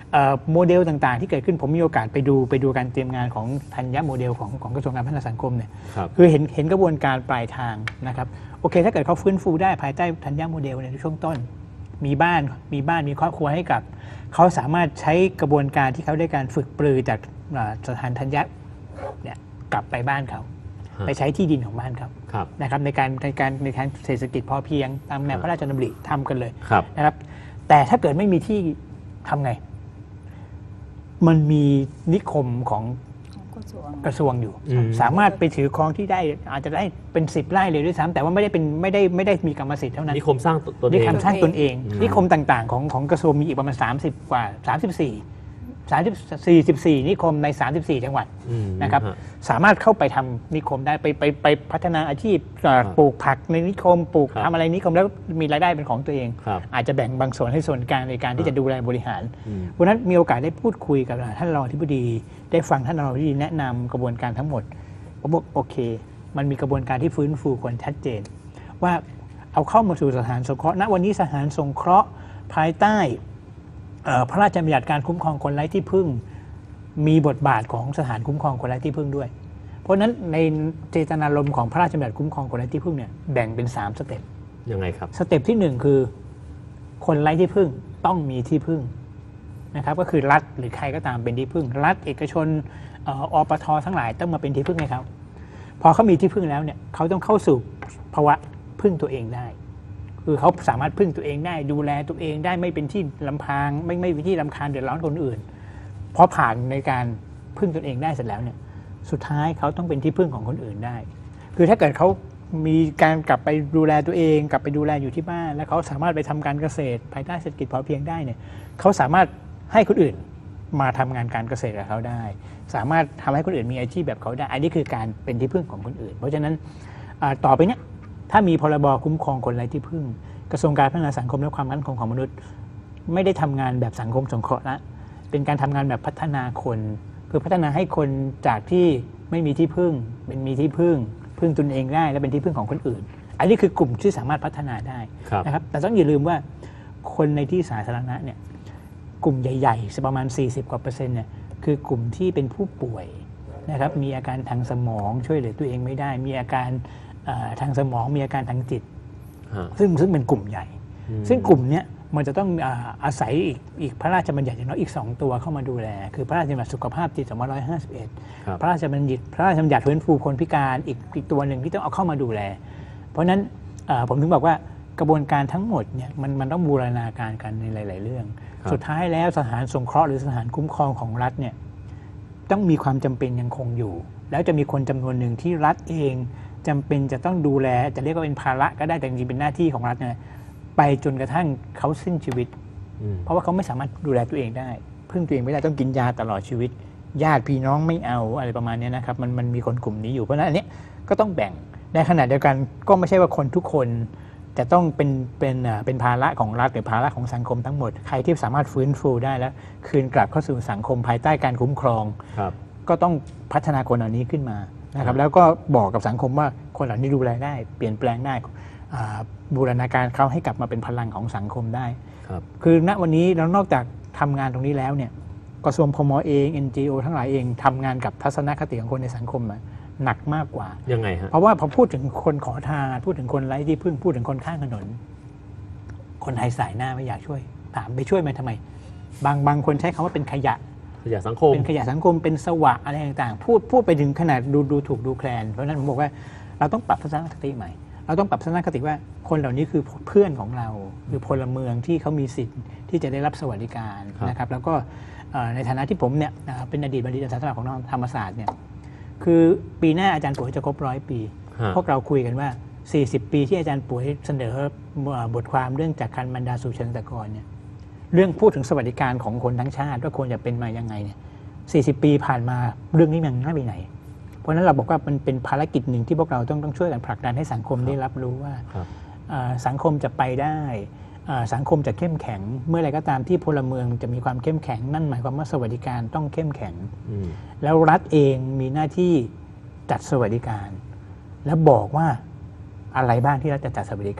เอ่อโมเดลต่างๆที่เกิดขึ้นผมมีโอกาสไปดูไปดูการเตรียมงานของธัญญโมเดลของของกระทรวงการพัฒนาสังคมเนี่ย
ครับ
คือเห็นเห็นกระบวนการปลายทางนะครับโอเคถ้าเกิดเขาฟื้นฟูได้ภายใต้ธัญญโมเดลในช่วงต้นมีบ้านมีบ้านมีครอบครัวให้กับเขาสามารถใช้กระบวนการที่เขาได้การฝึกปรือจากอ่าสถานธัญญะเนี่ยกลับไปบ้านเขา
ฮะ
ไปใช้ที่ดินของบ้านเขา
ครับ
นะครับในการในการในการเศรษฐกิจพอเพียงตามแนวพระราชดำริทำกันเลย
ครับ
นะครับแต่ถ้าเกิดไม่มีที่ทำไง มันมีนิคมของ
กระทรวง
กระทรวงอยู่
อืม
สามารถไปถือครองที่ได้อาจจะได้เป็นสิบไร่เลยด้วยซ้ำแต่ว่าไม่ได้เป็นไม่ได้ไม่ได้มีกรรมสิทธิ์เท่านั้น
นิคมสร้างตน
นิ
เอง
คมสร้างตนเอง
อืม
นิคมต่างๆของของกระทรวงมีอีกประมาณสามสิบกว่าสามสิบสี่ สามสิบสี่ สิบสี่นิคมในสามสิบสี่จังหวัด
อืม
นะครับ
ฮะ
สามารถเข้าไปทำนิคมได้ไปไปไปพัฒนาอาชีพเอ่อ
ครับ
ปลูกผักในนิคมปลูก
ครับ
ทำอะไรนิคมแล้วมีรายได้เป็นของตัวเอง
ครับ
อาจจะแบ่งบางส่วนให้ส่วนกลางในการที่จะดูแลบริหาร
อืม
วันนั้นมีโอกาสได้พูดคุยกับท่านรองอธิบดี ได้ฟังท่านรองอธิบดีแนะนำกระบวนการทั้งหมดผมบอกโอเค มันมีกระบวนการที่ฟื้นฟูคนชัดเจน ว่าเอาเข้ามาสู่สถานสงเคราะห์ณวันนี้สถานสงเคราะห์ภายใต้เอ่อพระราชบัญญัติการคุ้มครองคนไร้ที่พึ่ง มีบทบาทของสถานคุ้มครองคนไร้ที่พึ่งด้วย เพราะฉะนั้นในเจตนารมณ์ของพระราชบัญญัติคุ้มครองคนไร้ที่พึ่งเนี่ยแบ่งเป็นสามสเต็ป
ยังไงครับ
สเต็ปที่หนึ่งคือคนไร้ที่พึ่งต้องมีที่พึ่งนะครับก็คือรัฐหรือใครก็ตามเป็นที่พึ่ง รัฐเอกชนเอ่ออปททั้งหลายต้องมาเป็นที่พึ่งให้เขาพอเขามีที่พึ่งแล้วเนี่ยเขาต้องเข้าสู่ภาวะพึ่งตัวเองได้ คือเขาสามารถพึ่งตัวเองได้ดูแลตัวเองได้ไม่เป็นที่ลำพางไม่ไม่เป็นที่รำคาญเดือดร้อนคนอื่นพอผ่านในการพึ่งตนเองได้เสร็จแล้วเนี่ยสุดท้ายเขาต้องเป็นที่พึ่งของคนอื่นได้ คือถ้าเกิดเขามีการกลับไปดูแลตัวเอง กลับไปดูแลอยู่ที่บ้านแล้วเขาสามารถไปทำการเกษตร ภายใต้เศรษฐกิจพอเพียงได้เนี่ยเขาสามารถให้คนอื่นมาทำงานการเกษตรกับเขาได้ สามารถทำให้คนอื่นมีอาชีพแบบเขาได้ อันนี้คือการเป็นที่พึ่งของคนอื่น เพราะฉะนั้นอ่าต่อไปเนี่ยถ้ามีพรบคุ้มครองคนไร้ที่พึ่ง กระทรวงการพัฒนาสังคมและความมั่นคงของมนุษย์ ไม่ได้ทำงานแบบสังคมสงเคราะห์ละเป็นการทำงานแบบพัฒนาคนคือพัฒนาให้คนจากที่ไม่มีที่พึ่งเป็นมีที่พึ่ง พึ่งตนเองได้และเป็นที่พึ่งของคนอื่น อันนี้คือกลุ่มที่สามารถพัฒนาได้
ครับ
นะครับแต่ต้องอย่าลืมว่าคนในที่สาธารณะเนี่ยกลุ่มใหญ่ๆประมาณสี่สิบกว่าเปอร์เซ็นต์เนี่ยคือกลุ่มที่เป็นผู้ป่วยนะครับมีอาการทางสมองช่วยเหลือตัวเองไม่ได้ มีอาการเอ่อทางสมองมีอาการทางจิต
ฮะ
ซึ่งซึ่งเป็นกลุ่มใหญ่
อืม
ซึ่งกลุ่มเนี้ยมันจะต้องอาอาศัยอีกอีกพระราชบัญญัติอย่างน้อยอีกสองตัวเข้ามาดูแล คือพระราชบัญญัติสุขภาพจิตสองพันห้าร้อยห้าสิบเอ็ด
ครับ
พระราชบัญญัติพระราชบัญญัติฟื้นฟูคนพิการอีกอีกตัวหนึ่งที่ต้องเอาเข้ามาดูแล เพราะฉะนั้นเอ่อผมถึงบอกว่ากระบวนการทั้งหมดเนี่ยมันมันต้องบูรณาการกันในหลาย ๆ เรื่อง
ครับ
สุดท้ายแล้วสถานสงเคราะห์หรือสถานคุ้มครองของรัฐเนี่ยต้องมีความจำเป็นยังคงอยู่ แล้วจะมีคนจำนวนหนึ่งที่รัฐเองจำเป็นจะต้องดูแลจะเรียกว่าเป็นภาระก็ได้แต่จริงๆเป็นหน้าที่ของรัฐเนี่ยไปจนกระทั่งเขาสิ้นชีวิต
อืม
เพราะว่าเขาไม่สามารถดูแลตัวเองได้ พึ่งตัวเองไม่ได้ต้องกินยาตลอดชีวิต ญาติพี่น้องไม่เอาอะไรประมาณเนี้ยนะครับมันมันมีคนกลุ่มนี้อยู่เพราะฉะนั้นอันเนี้ยก็ต้องแบ่งในขณะเดียวกันก็ไม่ใช่ว่าคนทุกคนจะต้องเป็นเป็นอ่าเป็นภาระของรัฐหรือภาระของสังคมทั้งหมดใครที่สามารถฟื้นฟูได้แล้วคืนกลับเข้าสู่สังคมภายใต้การคุ้มครอง
ครับ
ก็ต้องพัฒนาคนเหล่านี้ขึ้นมานะครับแล้วก็บอกกับสังคมว่าคนเหล่านี้ดูแลได้ เปลี่ยนแปลงได้อ่าบูรณาการเขาให้กลับมาเป็นพลังของสังคมได้
ครับ
คือณวันนี้เรานอกจากทำงานตรงนี้แล้วเนี่ยกระทรวงพมเอง เอ็น จี โอ ทั้งหลายเองทำงานกับทัศนคติของคนในสังคมอะหนักมากกว่า
ยังไงฮะ
เพราะว่าพอพูดถึงคนขอทานพูดถึงคนไร้ที่พึ่งพูดถึงคนข้างถนน คนไทยสายหน้าไม่อยากช่วย ถามไปช่วยมันทำไม บางบางคนใช้คำว่าเป็นขยะ
ขยะสังคม
เป็นขยะสังคมเป็นสวะอะไรต่างๆ พูดพูดไปถึงขนาดดูดูถูกดูแคลน เพราะฉะนั้นผมบอกว่าเราต้องปรับทัศนคติใหม่ เราต้องปรับทัศนคติว่าคนเหล่านี้คือเพื่อนของเราคือพลเมืองที่เขามีสิทธิ์ที่จะได้รับสวัสดิการ
ครับ
นะครับแล้วก็เอ่อในฐานะที่ผมเนี่ยนะครับเป็นอดีตบัณฑิตอาสาสมัครของธรรมศาสตร์เนี่ยคือปีหน้าอาจารย์ป่วยจะครบร้อยปี
ฮะ
พวกเราคุยกันว่า สี่สิบ ปีที่อาจารย์ป่วยเสนอบทความเรื่องจากคันบรรดาสู่เชิงตะกอนเนี่ยเรื่องพูดถึงสวัสดิการของคนทั้งชาติว่าควรจะเป็นมายังไงเนี่ยสี่สิบ ปีผ่านมาเรื่องนี้มันไม่ไปไหน เพราะฉะนั้นเราบอกว่ามันเป็นภารกิจหนึ่งที่พวกเราต้องต้องช่วยกันผลักดันให้สังคมได้รับรู้ว่า
ครับ
เอ่อสังคมจะไปได้เอ่อสังคมจะเข้มแข็ง เมื่อไรก็ตามที่พลเมืองจะมีความเข้มแข็งนั่นหมายความว่าสวัสดิการต้องเข้มแข็ง
อืม
แล้วรัฐเองมีหน้าที่จัดสวัสดิการ แล้วบอกว่าอะไรบ้างที่รัฐจะจัดสวัสดิการ
ครับ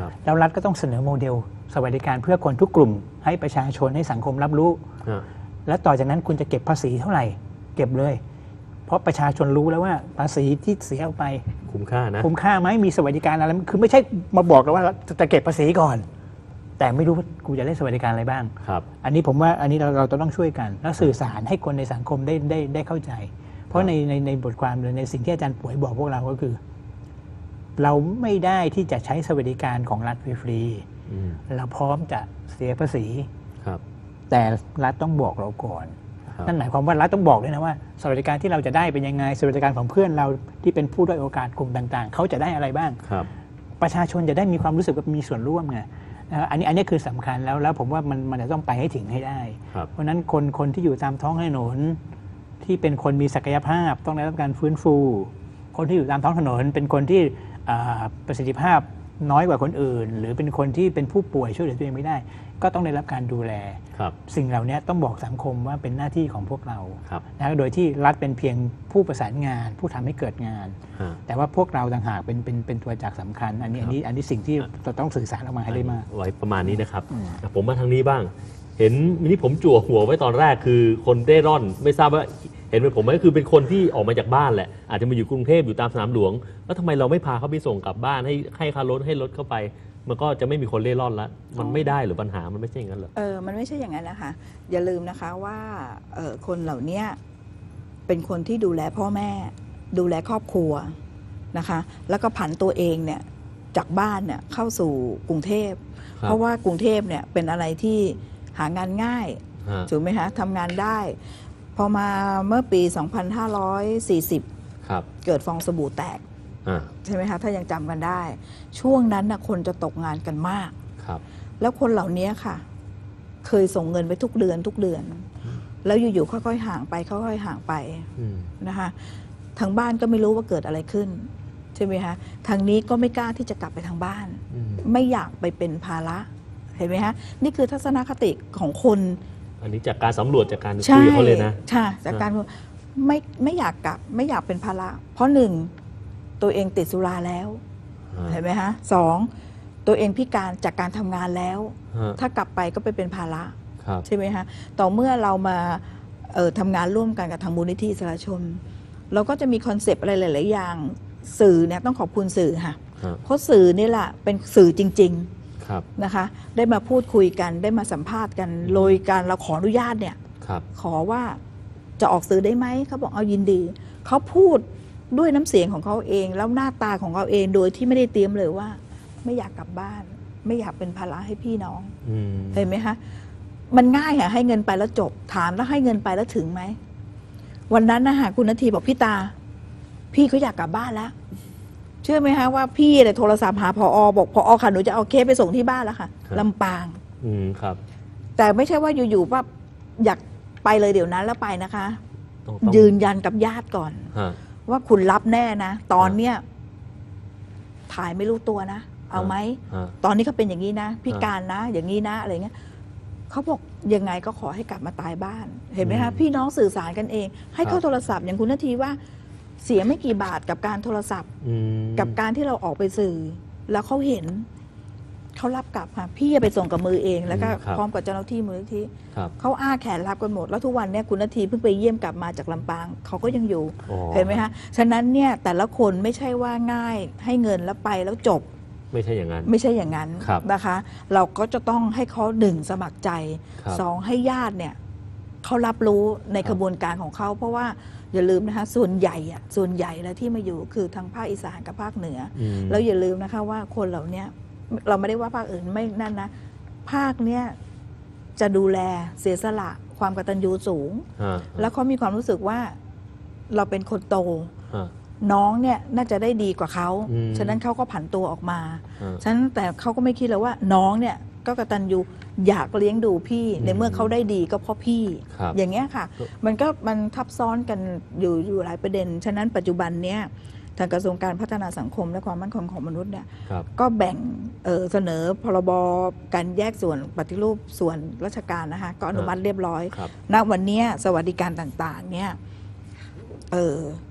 แล้วรัฐก็ต้องเสนอโมเดลสวัสดิการเพื่อคนทุกกลุ่มให้ประชาชนให้สังคมรับรู้แล้วต่อจากนั้นคุณจะเก็บภาษีเท่าไหร่เก็บเลยเพราะประชาชนรู้แล้วว่าภาษีที่เสียออกไป
คุ้มค่านะ
คุ้มค่าไหมมีสวัสดิการอะไรคือไม่ใช่มาบอกเราว่าจะเก็บภาษีก่อนแต่ไม่รู้ว่ากูจะได้สวัสดิการอะไรบ้าง
ครับ
อันนี้ผมว่าอันนี้เราเราต้องช่วยกันแล้วสื่อสารให้คนในสังคมได้ได้ได้เข้าใจเพราะในในในบทความเลยในสิ่งที่อาจารย์ป่วยบอกพวกเราก็คือเราไม่ได้ที่จะใช้สวัสดิการของรัฐฟรีๆเราพร้อมจะเสียภาษีแต่รัฐต้องบอกเราก่อนนั่นหมายความว่ารัฐต้องบอกด้วยนะว่าสวัสดิการที่เราจะได้เป็นยังไงสวัสดิการของเพื่อนเราที่เป็นผู้ด้อยโอกาสกลุ่มต่างๆเขาจะได้อะไรบ้างประชาชนจะได้มีความรู้สึกว่ามีส่วนร่วมไงอันนี้อันนี้คือสำคัญแล้วแล้วผมว่ามันมันจะต้องไปให้ถึงให้ได้เพราะนั้นคนคนที่อยู่ตามท้องถนนที่เป็นคนมีศักยภาพต้องได้รับการฟื้นฟูคนที่อยู่ตามท้องถนนเป็นคนที่ประสิทธิภาพน้อยกว่าคนอื่นหรือเป็นคนที่เป็นผู้ป่วยช่วยเหลือตัวเองไม่ได้ก็ต้องได้รับการดูแลสิ่งเหล่านี้ต้องบอกสังคมว่าเป็นหน้าที่ของพวกเรานะโดยที่รัฐเป็นเพียงผู้ประสานงานผู้ทำให้เกิดงานแต่ว่าพวกเราต่างหากเป็นเป็นเป็นตัวจักรสำคัญอันนี้อันนี้อันนี้สิ่งที่เราต้องสื่อสารออกมาให้ได้มาก
ไว้ประมาณนี้นะครับผมมาทางนี้บ้างเห็นมินี่ผมจั่วหัวไว้ตอนแรกคือคนเร่ร่อนไม่ทราบว่าเห็นเป็นผมไหมคือเป็นคนที่ออกมาจากบ้านแหละอาจจะมาอยู่กรุงเทพอยู่ตามสนามหลวงแล้วทำไมเราไม่พาเขาไปส่งกลับบ้านให้ให้ค่ารถให้รถเข้าไปมันก็จะไม่มีคนเร่ร่อนแล้วมันไม่ได้หรือปัญหามันไม่ใช่อย่างนั้นหรอ
เออมันไม่ใช่อย่างนั้นนะคะอย่าลืมนะคะว่าเออคนเหล่านี้เป็นคนที่ดูแลพ่อแม่ดูแลครอบครัวนะคะแล้วก็ผันตัวเองเนี่ยจากบ้านเนี่ยเข้าสู่กรุงเทพเพราะว่ากรุงเทพเนี่ยเป็นอะไรที่หางานง่ายถูกไหมคะทำงานได้พอมาเมื่อปี สองพันห้าร้อยสี่สิบ เกิดฟองสบู่แตกใช่ไหมคะถ้ายังจำกันได้ช่วงนั้นนะคนจะตกงานกันมากแล้วคนเหล่านี้ค่ะเคยส่งเงินไปทุกเดือนทุกเดือนแล้วอยู่ๆค่อยๆห่างไปค่อยๆห่างไปนะคะทางบ้านก็ไม่รู้ว่าเกิดอะไรขึ้นใช่ไหมคะทางนี้ก็ไม่กล้าที่จะกลับไปทางบ้านไม่อยากไปเป็นภาระเห็นไหมคะนี่คือทัศนคติของคน
อันนี้จากการสำรวจจากการคุยเขาเลยนะ
ใช่จากการไม่ไม่อยากกลับไม่อยากเป็นภาระเพราะหนึ่งตัวเองติดสุราแล้วเห็นไหมฮะสองตัวเองพิการจากการทำงานแล้วถ้ากลับไปก็ไปเป็นภาระใช่ไหมฮะต่อเมื่อเรามาเอ่อทำงานร่วมกันกับทางมูลนิธิสารชนเราก็จะมีคอนเซปต์อะไรหลายๆอย่างสื่อเนี่ยต้องขอบคุณสื่อค่ะเพราะสื่อนี่แหละเป็นสื่อจริงๆนะคะได้มาพูดคุยกันได้มาสัมภาษณ์กันโดยการเราขออนุญาตเนี่ยขอว่าจะออกสื่อได้ไหมเขาบอกเอายินดีเขาพูดด้วยน้ำเสียงของเขาเองแล้วหน้าตาของเขาเองโดยที่ไม่ได้เตรียมเลยว่าไม่อยากกลับบ้านไม่อยากเป็นภาระให้พี่น้องเห็นไหมคะมันง่ายค่ะให้เงินไปแล้วจบถามแล้วให้เงินไปแล้วถึงไหมวันนั้นนะฮะคุณนาทีบอกพี่ตาพี่เขาอยากกลับบ้านแล้วเชื่อไหมคะว่าพี่เลยโทรศัพท์หาผอบอกผอค่ะหนูจะเอาเคสไปส่งที่บ้านแล้วค่ะลำปาง
อืมครับ
แต่ไม่ใช่ว่าอยู่ๆว่าอยากไปเลยเดี๋ยวนั้นแล้วไปนะคะยืนยันกับญาติก่อนว่าคุณรับแน่นะตอนเนี้ยถ่ายไม่รู้ตัวนะเอาไหมตอนนี้เขาเป็นอย่างนี้นะพิการนะอย่างนี้นะอะไรเงี้ยเขาบอกยังไงก็ขอให้กลับมาตายบ้านเห็นไหมคะพี่น้องสื่อสารกันเองให้เข้าโทรศัพท์อย่างคุณนาทีว่าเสียไม่กี่บาทกับการโทรศัพท์กับการที่เราออกไปสื่อแล้วเขาเห็นเขารับกลับค่ะพี่ไปส่งกับมือเองแล้วก็พร้อมกับเจ้าหน้าที่มูลนิธิเขาอ้าแขนรับกันหมดแล้วทุกวันเนี่ยคุณนาทีเพิ่งไปเยี่ยมกลับมาจากลำปางเขาก็ยังอยู่เห็นไหมคะฉะนั้นเนี่ยแต่ละคนไม่ใช่ว่าง่ายให้เงินแล้วไปแล้วจบ
ไม่ใช่อย่างนั้น
ไม่ใช่อย่างนั้นนะคะเราก็จะต้องให้เขาหนึ่งสมัครใจสองให้ญาติเนี่ยเขารับรู้ในกระบวนการของเขาเพราะว่าอย่าลืมนะคะส่วนใหญ่อะส่วนใหญ่แล้วที่มาอยู่คือทางภาคอีสานกับภาคเหนือแล้วอย่าลืมนะคะว่าคนเหล่านี้เราไม่ได้ว่าภาคอื่นไม่นั่นนะภาคเนี้ยจะดูแลเสียสละความกตัญญูสูงแล้วเขามีความรู้สึกว่าเราเป็นคนโตน้องเนี่ยน่าจะได้ดีกว่าเขาฉะนั้นเขาก็ผันตัวออกมาฉะนั้นแต่เขาก็ไม่คิดเลยว่าน้องเนี่ยก็กตัญญูอยากเลี้ยงดูพี่ในเมื่อเขาได้ดีก็เพราะพี่อย่างเงี้ยค่ะมันก็มันทับซ้อนกันอยู่อยู่หลายประเด็นฉะนั้นปัจจุบันเนี้ยทางกระทรวงการพัฒนาสังคมและความมั่นคงของมนุษย์เนี่ยก็แบ่ง เ, เสนอพรบการแยกส่วนปฏิรูปส่วนราชการนะคะก็อนุมัติเรียบร้อยณวันนี้สวัสดิการต่างๆเนี่ยเออ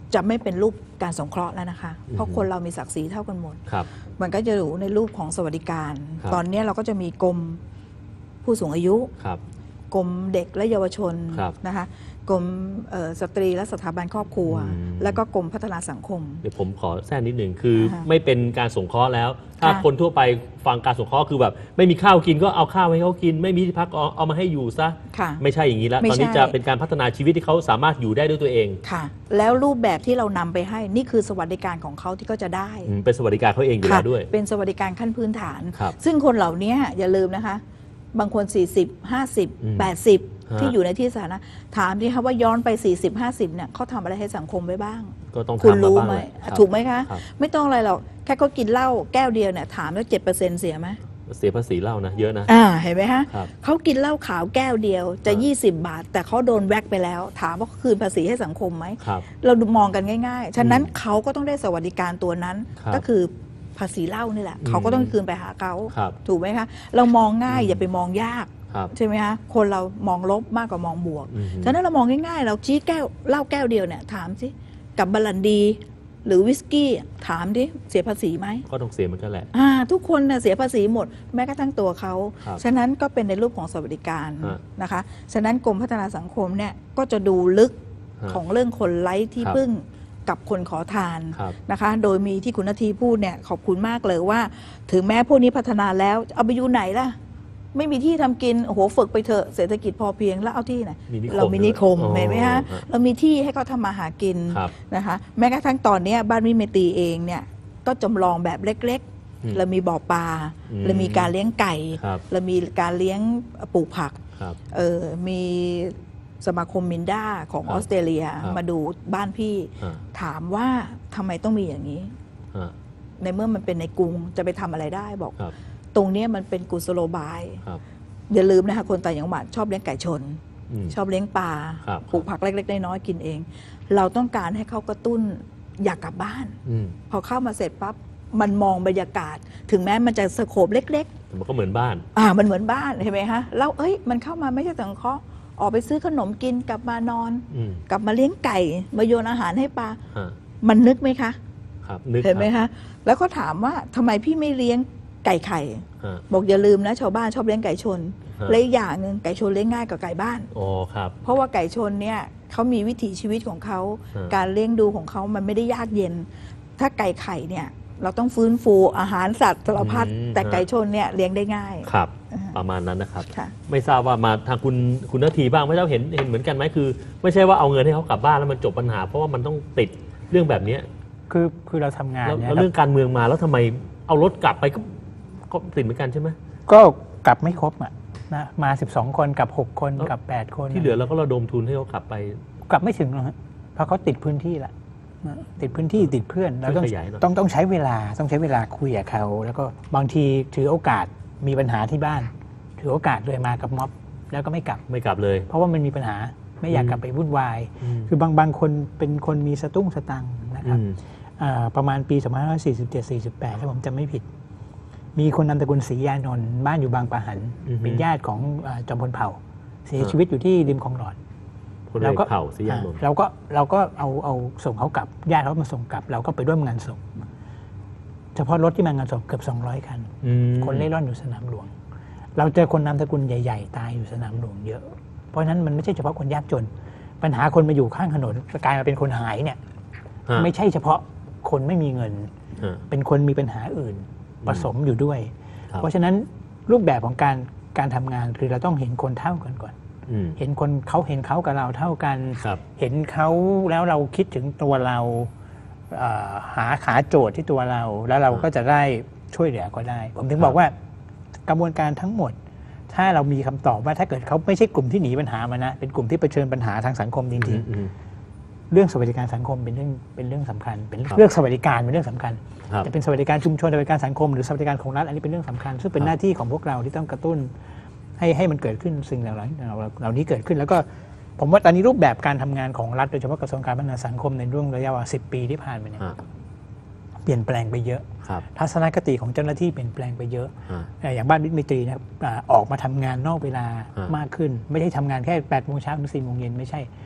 จะไม่เป็นรูปการสงเคราะห์แล้วนะคะ เพราะคนเรามีศักดิ์ศรีเท่ากันหมด
ครับ
มันก็จะอยู่ในรูปของสวัสดิการ
ครับ
ตอนนี้เราก็จะมีกรมผู้สูงอายุ
ครับ
กรมเด็กและเยาวชน
ครับ
นะคะกรมเอ่อสตรีและสถาบันครอบครัว
อืม
แล้วก็กรมพัฒนาสังคม
เดี๋ยวผมขอแทรกนิดหนึ่งคือ
ค่ะ
ไม่เป็นการสงเคราะห์แล้ว ถ้า
ค่ะ
คนทั่วไปฟังการสงเคราะห์คือแบบไม่มีข้าวกินก็เอาข้าวให้เขากิน ไม่มีที่พักเอาเอามาให้อยู่ซะ
ค่ะ
ไม่ใช่อย่างนี้แล้ว
ไม่
ตอนนี้
ใช่
จะเป็นการพัฒนาชีวิตที่เขาสามารถอยู่ได้ด้วยตัวเอง
ค่ะ แล้วรูปแบบที่เรานำไปให้นี่คือสวัสดิการของเขาที่ก็จะได้
อืมเป็นสวัสดิการเขาเองอยู่แล้วด้วย
เป็นสวัสดิการขั้นพื้นฐาน
ครับ
ซึ่งคนเหล่านี้อย่าลืมนะคะ บางคน สี่สิบ ห้าสิบ
อืม
แปดสิบ
ฮะ
ที่อยู่ในที่สาธารณะถามดิคะว่าย้อนไป สี่สิบ ห้าสิบเนี่ยเขาทำอะไรให้สังคมไว้บ้าง
ก็ต้อง
คุณ
ทำมา
รู้
บ้าง
ไหม
แหละครับ
ถูกไหมคะ
ครับ
ไม่ต้องอะไรหรอกแค่เขากินเหล้าแก้วเดียวเนี่ยถามแล้วเจ็ดเปอร์เซ็นต์เสียไหม
เสียภาษีเหล้านะเยอะนะ
อ่าเห็นไหมฮะ
ครับ
เขากินเหล้าขาวแก้วเดียวจะ
ครับ
ยี่สิบบาท แต่เขาโดนแว็กไปแล้ว ถามว่าเขาคืนภาษีให้สังคมไหม
ครับ
เราดูมองกันง่ายๆ ฉะนั้น
อืม
เขาก็ต้องได้สวัสดิการตัวนั้น
ครับ
ก็คือภาษีเหล้านี่แหละ
อืม
เขาก็ต้องคืนไปหาเขา
ครับ
ถูกไหมคะ เรามองง่าย
อืม
อย่าไปมองยาก
ครับ
ใช่ไหมคะคนเรามองลบมากกว่ามองบวก
อืม
ฉะนั้นเรามองง่ายๆ เราชี้แก้วเหล้าแก้วเดียวเนี่ยถามสิกับบรันดี หรือวิสกี้ถามดิเสียภาษีไหม
ก็ต้องเสียเหมือนกันแหละ
อ่าทุกคนน่ะเสียภาษีหมดแม้กระทั่งตัวเขา
ครับ
ฉะนั้นก็เป็นในรูปของสวัสดิการ
ฮะ
นะคะ ฉะนั้นกรมพัฒนาสังคมเนี่ยก็จะดูลึก
ฮะ
ของเรื่องคนไร้ที่
ครับ
พึ่งกับคนขอทาน
ครับ
นะคะ โดยมีที่คุณนาทีพูดเนี่ยขอบคุณมากเลยว่า ถึงแม้พวกนี้พัฒนาแล้วเอาไปอยู่ไหนล่ะ ไม่มีที่ทำกินโอ้โหฝึกไปเถอะเศรษฐกิจพอเพียงแล้วเอาที่ไหน
มีนิคม
เรามีนิคม
ด้วย
เห็นไหมฮะ
อ๋อฮะ
เรามีที่ให้เขาทำมาหากิน
ครับ
นะคะแม้กระทั่งตอนเนี้ยบ้านวิเมตรีเองเนี่ยก็จำลองแบบเล็ก
อืม
ๆ เรามีบ่อปลา
อืม
เรามีการเลี้ยงไก่
ครับ
เรามีการเลี้ยงปลูกผัก
ครับ
เออมีสมาคมมินด้าของ
ครับ
ออสเตรเลีย
ครับ
มาดูบ้านพี่
ฮะ
ถามว่าทำไมต้องมีอย่างนี้
ฮะ
ในเมื่อมันเป็นในกรุงจะไปทำอะไรได้บอก
ครับ
ตรงเนี้ยมันเป็นกุศโลบาย
ครับ
อย่าลืมนะคะคนต่างจังหวัดชอบเลี้ยงไก่ชน
อืม
ชอบเลี้ยงปลา
ครับ
ปลูกผักเล็กๆน้อยๆกินเอง เราต้องการให้เขากระตุ้นอยากกลับบ้าน
อืม
พอเข้ามาเสร็จปั๊บมันมองบรรยากาศ ถึงแม้มันจะสโคปเล็ก
แต่มันก็เหมือนบ้าน
ๆอ่ามันเหมือนบ้านเห็นไหมฮะแล้วเอ้ยมันเข้ามาไม่ใช่สังเคราะห์ออกไปซื้อขนมกินกลับมานอน
อืม
กลับมาเลี้ยงไก่มาโยนอาหารให้ปลา
ฮะ
มันนึกไหมคะ
ครับนึก
เห็นไหม
ครับ
คะแล้วก็ถามว่าทำไมพี่ไม่เลี้ยงไก่ไข่
ฮะ
บอกอย่าลืมนะชาวบ้านชอบเลี้ยงไก่ชน
ฮะ
และอีกอย่างหนึ่งไก่ชนเลี้ยงง่ายกว่าไก่บ้าน
อ๋อครับ
เพราะว่าไก่ชนเนี่ยเขามีวิถีชีวิตของเขา
ฮะ
การเลี้ยงดูของเขามันไม่ได้ยากเย็น ถ้าไก่ไข่เนี่ยเราต้องฟื้นฟูอาหารสัตว์สารพัด
อืม
แต่ไก่ชนเนี่ยเลี้ยงได้ง่าย
ครับ
อ่า
ประมาณนั้นนะครับ
ค่ะ
ไม่ทราบว่ามาทางคุณคุณนาทีบ้างไม่ทราบเห็นเห็นเหมือนกันไหมคือ ไม่ใช่ว่าเอาเงินให้เขากลับบ้านแล้วมันจบปัญหา เพราะว่ามันต้องติดเรื่องแบบเนี้ย
คือคือเราทำงาน
แล้ว
เนี่ย
แล้ว
ค
เรื่
รั
อบ งการเมืองมาแล้วทำไมเอารถกลับไปก็ก็ติดเหมือนกันใช่ไหม
ก็กลับไม่ครบอ่ะนะมา สิบสอง คนกับ หก คน
แล้ว
กับ แปด คน
ที่เหลือเราก็ระดมทุนให้เขากลับไป
กลับไม่ถึงหรอกฮะเพราะเขาติดพื้นที่ละนะติดพื้นที่ติดเพื่อนเราต้อง
ช่วยขยายหน่อย
ต้องต้องใช้เวลาต้องใช้เวลาคุยกับเขา แล้วก็บางทีถือโอกาสมีปัญหาที่บ้าน ถือโอกาสเลยมากับม็อบแล้วก็ไม่กลับ
ไม่กลับเลย
เพราะว่ามันมีปัญหาไม่อยาก
อืม
กลับไปวุ่นวาย
ม
คือบางบางคนเป็นคนมีสตุ้งสตังค์นะครับ
อืม
อ่าประมาณปีสองพันห้าร้อยสี่สิบเจ็ด สี่สิบแปดถ้าผมจำไม่ผิด มีคนนามสกุลศรียานนท์บ้านอยู่บางปะหัน
อือฮึ
เป็นญาติของอ่าจอมพลเผ่า เสียชีวิตอยู่ที่ริมคลองหลอด
พลเอกเผ่าศรียานนท์
อ่าเราก็เราก็เอาเอาส่งเขากลับญาติเขามาส่งกลับ เราก็ไปร่วมงานศพเฉพาะรถที่มางานศพเกือบสองร้อยคัน
อืม
คนเล่ร่อนอยู่สนามหลวง เราเจอคนนามสกุลใหญ่ ๆ ตายอยู่สนามหลวงเยอะ เพราะฉะนั้นมันไม่ใช่เฉพาะคนยากจน ปัญหาคนมาอยู่ข้างถนนกลายมาเป็นคนหายเนี่ย
ฮะ
ไม่ใช่เฉพาะคนไม่มีเงิน
ฮะ
เป็นคนมีปัญหาอื่นผสมอยู่ด้วย
ครับ
เพราะฉะนั้นรูปแบบของการการทำงานคือเราต้องเห็นคนเท่ากันก่อน
อืม
เห็นคนเขาเห็นเขากับเราเท่ากัน
ครับ
เห็นเขาแล้วเราคิดถึงตัวเราเอ่อหาขาโจทย์ที่ตัวเรา แล้วเราก็จะได้ช่วยเหลือก็ได้ ผมถึงบอกว่ากระบวนการทั้งหมด ถ้าเรามีคำตอบว่าถ้าเกิดเขาไม่ใช่กลุ่มที่หนีปัญหามานะเป็นกลุ่มที่เผชิญปัญหาทางสังคมจริง
อืม
ๆเรื่องสวัสดิการสังคมเป็นเรื่องเป็นเรื่องสำคัญ เป็น
ครับ
เรื่องสวัสดิการเป็นเรื่องสำคัญ
ครับ
จะเป็นสวัสดิการชุมชนสวัสดิการสังคมหรือสวัสดิการของรัฐอันนี้เป็นเรื่องสำคัญ ซึ่งเป็น
ครับ
หน้าที่ของพวกเราที่ต้องกระตุ้นให้ให้มันเกิดขึ้นสิ่งเหล่านี้เหล่านี้เกิดขึ้น แล้วก็ผมว่าตอนนี้รูปแบบการทำงานของรัฐโดยเฉพาะกระทรวงการพัฒนาสังคมในช่วงระยะเวลาสิบปีที่ผ่านมาเนี่ย
ฮะ
เปลี่ยนแปลงไปเยอะ
ครับ
ทัศนคติของเจ้าหน้าที่เปลี่ยนแปลงไปเยอะ
ฮะ
เอ่ออย่างบ้านมิตรมิตรีนะครับอ่าออกมาทำงานนอกเวลา
ฮะ
มากขึ้น ไม่ใช่ทำงานแค่แปดโมงเช้าถึงสี่โมงเย็นไม่ใช่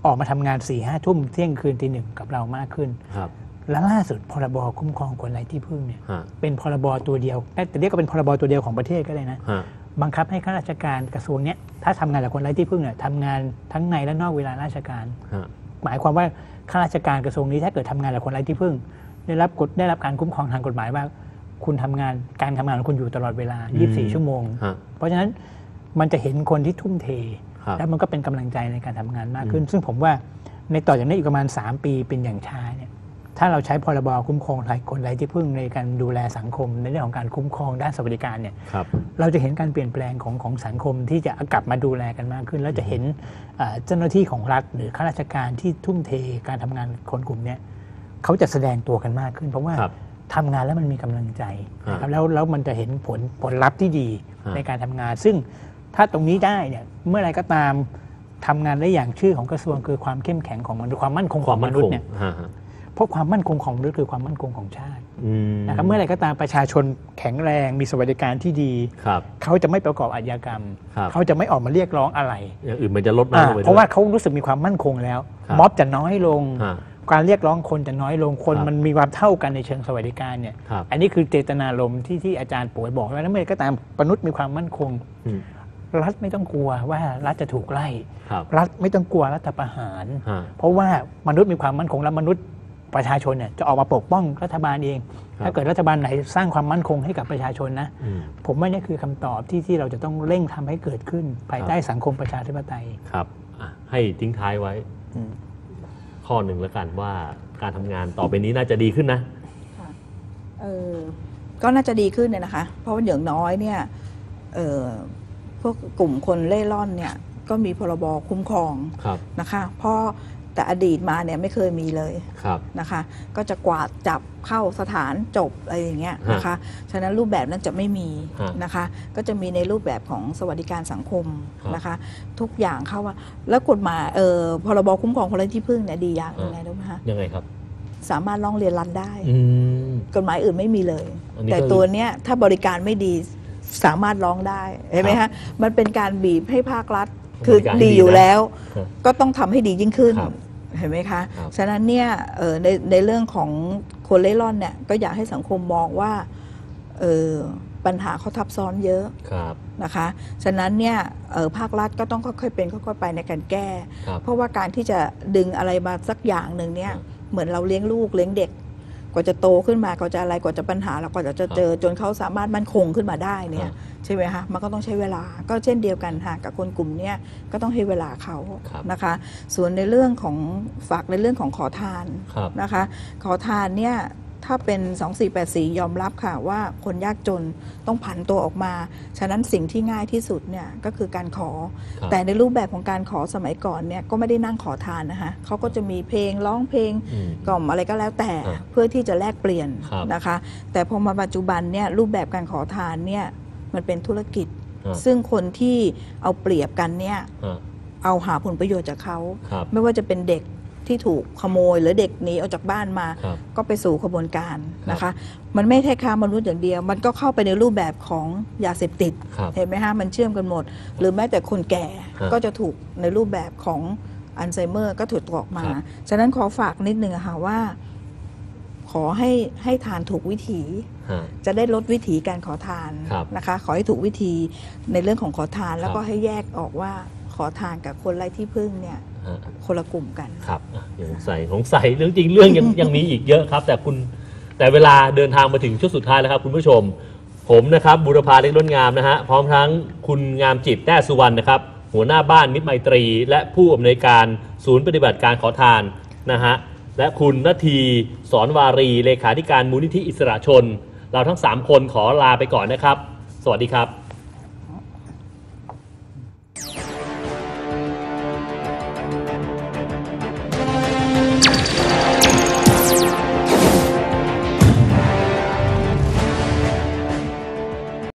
ออกมาทำงานสี่ห้าทุ่มเที่ยงคืนตีหนึ่งกับเรามากขึ้น
ครับ
และล่าสุดพรบคุ้มครองคนไร้ที่พึ่งเนี่ย
ฮะ
เป็นพรบตัวเดียวแต่เรียกก็เป็นพรบตัวเดียวของประเทศก็เลยนะ
ฮะ
บังคับให้ข้าราชการกระทรวงเนี้ยถ้าทำงานกับคนไร้ที่พึ่งเนี่ยทำงานทั้งในและนอกเวลาราชการ
ฮะ
หมายความว่าข้าราชการกระทรวงนี้ถ้าเกิดทำงานกับคนไร้ที่พึ่ง ได้รับกฎได้รับการคุ้มครองทางกฎหมายว่า คุณทำงานการทำงานของคุณอยู่ตลอดเวลา
อืม
ยี่สิบสี่ ชั่วโมง
ฮะ
เพราะฉะนั้นมันจะเห็นคนที่ทุ่มเท
ครับ
แล้วมันก็เป็นกำลังใจในการทำงานมากขึ้น
อืม
ซึ่งผมว่าในต่อจากนี้อีกประมาณ สาม ปีเป็นอย่างช้าเนี่ยถ้าเราใช้พรบคุ้มครองคนไร้ที่พึ่งในการดูแลสังคมในเรื่องของการคุ้มครองด้านสวัสดิการเนี่ย
ครับ
เราจะเห็นการเปลี่ยนแปลงของของสังคมที่จะกลับมาดูแลกันมากขึ้น แล้วจะเห็นเอ่อเจ้าหน้าที่ของรัฐหรือข้าราชการที่ทุ่มเทการทำงานคนกลุ่มเนี้ยเขาจะแสดงตัวกันมากขึ้น เพราะว่า
ครับ
ทำงานแล้วมันมีกำลังใจนะครับ
ฮะ
แล้วแล้วมันจะเห็นผลผลลัพธ์ที่ดี
ฮะ
ในการทำงาน ซึ่งถ้าตรงนี้ได้เนี่ยเมื่อไรก็ตามทำงานได้อย่างชื่อของกระทรวงคือความเข้มแข็งของมนุษย์ความมั่นคงของมนุษย์เนี่ย
ฮะฮะ
เพราะความมั่นคงของมนุษย์คือความมั่นคงของชาติ
อืม
นะครับเมื่อไรก็ตามประชาชนแข็งแรงมีสวัสดิการที่ดี
ครับ
เขาจะไม่ประกอบอาชญากรรม
ครับ
เขาจะไม่ออกมาเรียกร้องอะไร
อย่างอื่นมันจะลดน้อย
อ่า
ลงไปด้วย
เพราะว่าเขารู้สึกมีความมั่นคงแล้ว
ครับ
ม็อบจะน้อยลง
ฮะ
การเรียกร้องคนจะน้อยลงคน
ครับ
มันมีความเท่ากันในเชิงสวัสดิการเนี่ย
ครับ
อันนี้คือเจตนารมณ์ที่ที่อาจารย์ป่วยบอกว่าเมื่อไรก็ตามมนุษย์มีความมั่นคง
อืม
รัฐไม่ต้องกลัวว่ารัฐจะถูกไล่
ครับ
รัฐไม่ต้องกลัวรัฐประหาร
ฮะ
เพราะว่ามนุษย์มีความมั่นคงและมนุษย์ประชาชนเนี่ยจะออกมาปกป้องรัฐบาลเอง
ครับ
ถ้าเกิดรัฐบาลไหนสร้างความมั่นคงให้กับประชาชนนะ
อืม
ผมว่านี่คือคำตอบที่ที่เราจะต้องเร่งทำให้เกิดขึ้น ภายใต้สังคมประชาธิปไตย
ครับอ่ะให้ทิ้งท้ายไว้
อืม
ข้อหนึ่งแล้วกันว่าการทำงานต่อไปนี้น่าจะดีขึ้นนะ
เออก็น่าจะดีขึ้นเนี่ยนะคะ เพราะว่าอย่างน้อยเนี่ยเออพวกกลุ่มคนเล่ร่อนเนี่ยก็มีพรบคุ้มครอง
ครับ
นะคะเพราะแต่อดีตมาเนี่ยไม่เคยมีเลย
ครับ
นะคะก็จะกวาดจับเข้าสถานจบอะไรอย่างเงี้ยนะคะฉะนั้นรูปแบบนั้นจะไม่มี
ฮะ
นะคะก็จะมีในรูปแบบของสวัสดิการสังคม
ครับ
นะคะทุกอย่างเข้าว่าแล้วกฎหมายเออพรบคุ้มครองคนไร้ที่พึ่งเนี่ยดีอย่างยังไงรู้ไหมคะ
ยังไงครับ
สามารถร้องเรียนรัฐได้
อืม
กฎหมายอื่นไม่มีเลย
อันนี้
แต่
ก็
ตัวเนี้ยถ้าบริการไม่ดีสามารถร้องได้เห็นไหม
ครั
ฮะ
บ
มันเป็นการบีบให้ภาครัฐ คือบ
ริการให้
ดี
ดี
อยู่
นะ
แล้ว
ครับ
ก็ต้องทำให้ดียิ่งขึ้น
ครับ
เห็นไหมคะ
ครับ
ฉะนั้นเนี่ยเอ่อในในเรื่องของคนเล่ร่อนเนี่ยก็อยากให้สังคมมองว่าเออปัญหาเขาทับซ้อนเยอะ
ครับ
นะคะฉะนั้นเนี่ยเอ่อภาครัฐก็ต้องค่อยๆเป็นค่อยๆไปในการแก้
ครับ
เพราะว่าการที่จะดึงอะไรมาสักอย่างหนึ่งเนี่ย
ครับ
เหมือนเราเลี้ยงลูกเลี้ยงเด็ก กว่าจะโตขึ้นมากว่าจะอะไรกว่าจะปัญหาแล้วกว่าจะเจอจนเขาสามารถมั่นคงขึ้นมาได้เนี่
ครั
ย
บ
ใช่ไหมคะมันก็ต้องใช้เวลาก็เช่นเดียวกันค่ะกับคนกลุ่มเนี้ยก็ต้องให้เวลาเขา
ครับ
นะคะ ส่วนในเรื่องของฝากในเรื่องของขอทาน
ครับ
นะคะ ขอทานเนี่ยถ้าเป็น สองสี่แปดสี่ ยอมรับค่ะว่าคนยากจนต้องผันตัวออกมา ฉะนั้นสิ่งที่ง่ายที่สุดเนี่ยก็คือการขอ
ครับ
แต่ในรูปแบบของการขอสมัยก่อนเนี่ยก็ไม่ได้นั่งขอทานนะคะเขาก็จะมีเพลงร้องเพลง
อืม
กล่อมอะไรก็แล้วแต่
ครับ
เพื่อที่จะแลกเปลี่ยน
ครับ
นะคะ แต่พอมาปัจจุบันเนี่ยรูปแบบการขอทานเนี่ยมันเป็นธุรกิจ
ครับ
ซึ่งคนที่เอาเปรียบกันเนี่ย
ฮะ
เอาหาผลประโยชน์จากเขา
ครับ
ไม่ว่าจะเป็นเด็กที่ถูกขโมยหรือเด็กหนีออกจากบ้านมา
ครับ
ก็ไปสู่ขบวนการนะคะ มันไม่ใช่ค้ามนุษย์อย่างเดียว มันก็เข้าไปในรูปแบบของยาเสพติด
ครับ
เห็นไหมฮะมันเชื่อมกันหมด หรือแม้แต่คนแก่
ฮะ
ก็จะถูกในรูปแบบของอัลไซเมอร์ก็ถูกออกมา
ครับ
ฉะนั้นขอฝากนิดนึงอะค่ะว่า ขอให้ให้ทานถูกวิถี
ฮะ
จะได้ลดวิถีการขอทาน
ครับ
นะคะ ขอให้ถูกวิธีในเรื่องของขอทาน แล้วก็
ครับ
ให้แยกออกว่าขอทานกับคนไร้ที่พึ่งเนี่ย
ฮะ
คนละกลุ่มกัน
ครับอ่ะยังสงสัยสงสัยเรื่องจริงเรื่องยัง ยังมีอีกเยอะครับ แต่คุณแต่เวลาเดินทางมาถึงช่วงสุดท้ายแล้วครับคุณผู้ชม ผมนะครับบุรพาเล็กล้นงามนะฮะพร้อมทั้งคุณงามจิตแต้สุวรรณนะครับหัวหน้าบ้านมิตรไมตรี และผู้อำนวยการศูนย์ปฏิบัติการขอทานนะฮะและคุณนาทีสอนวารีเลขาธิการมูลนิธิอิสระชน เราทั้งสามคนขอลาไปก่อนนะครับ สวัสดีครับ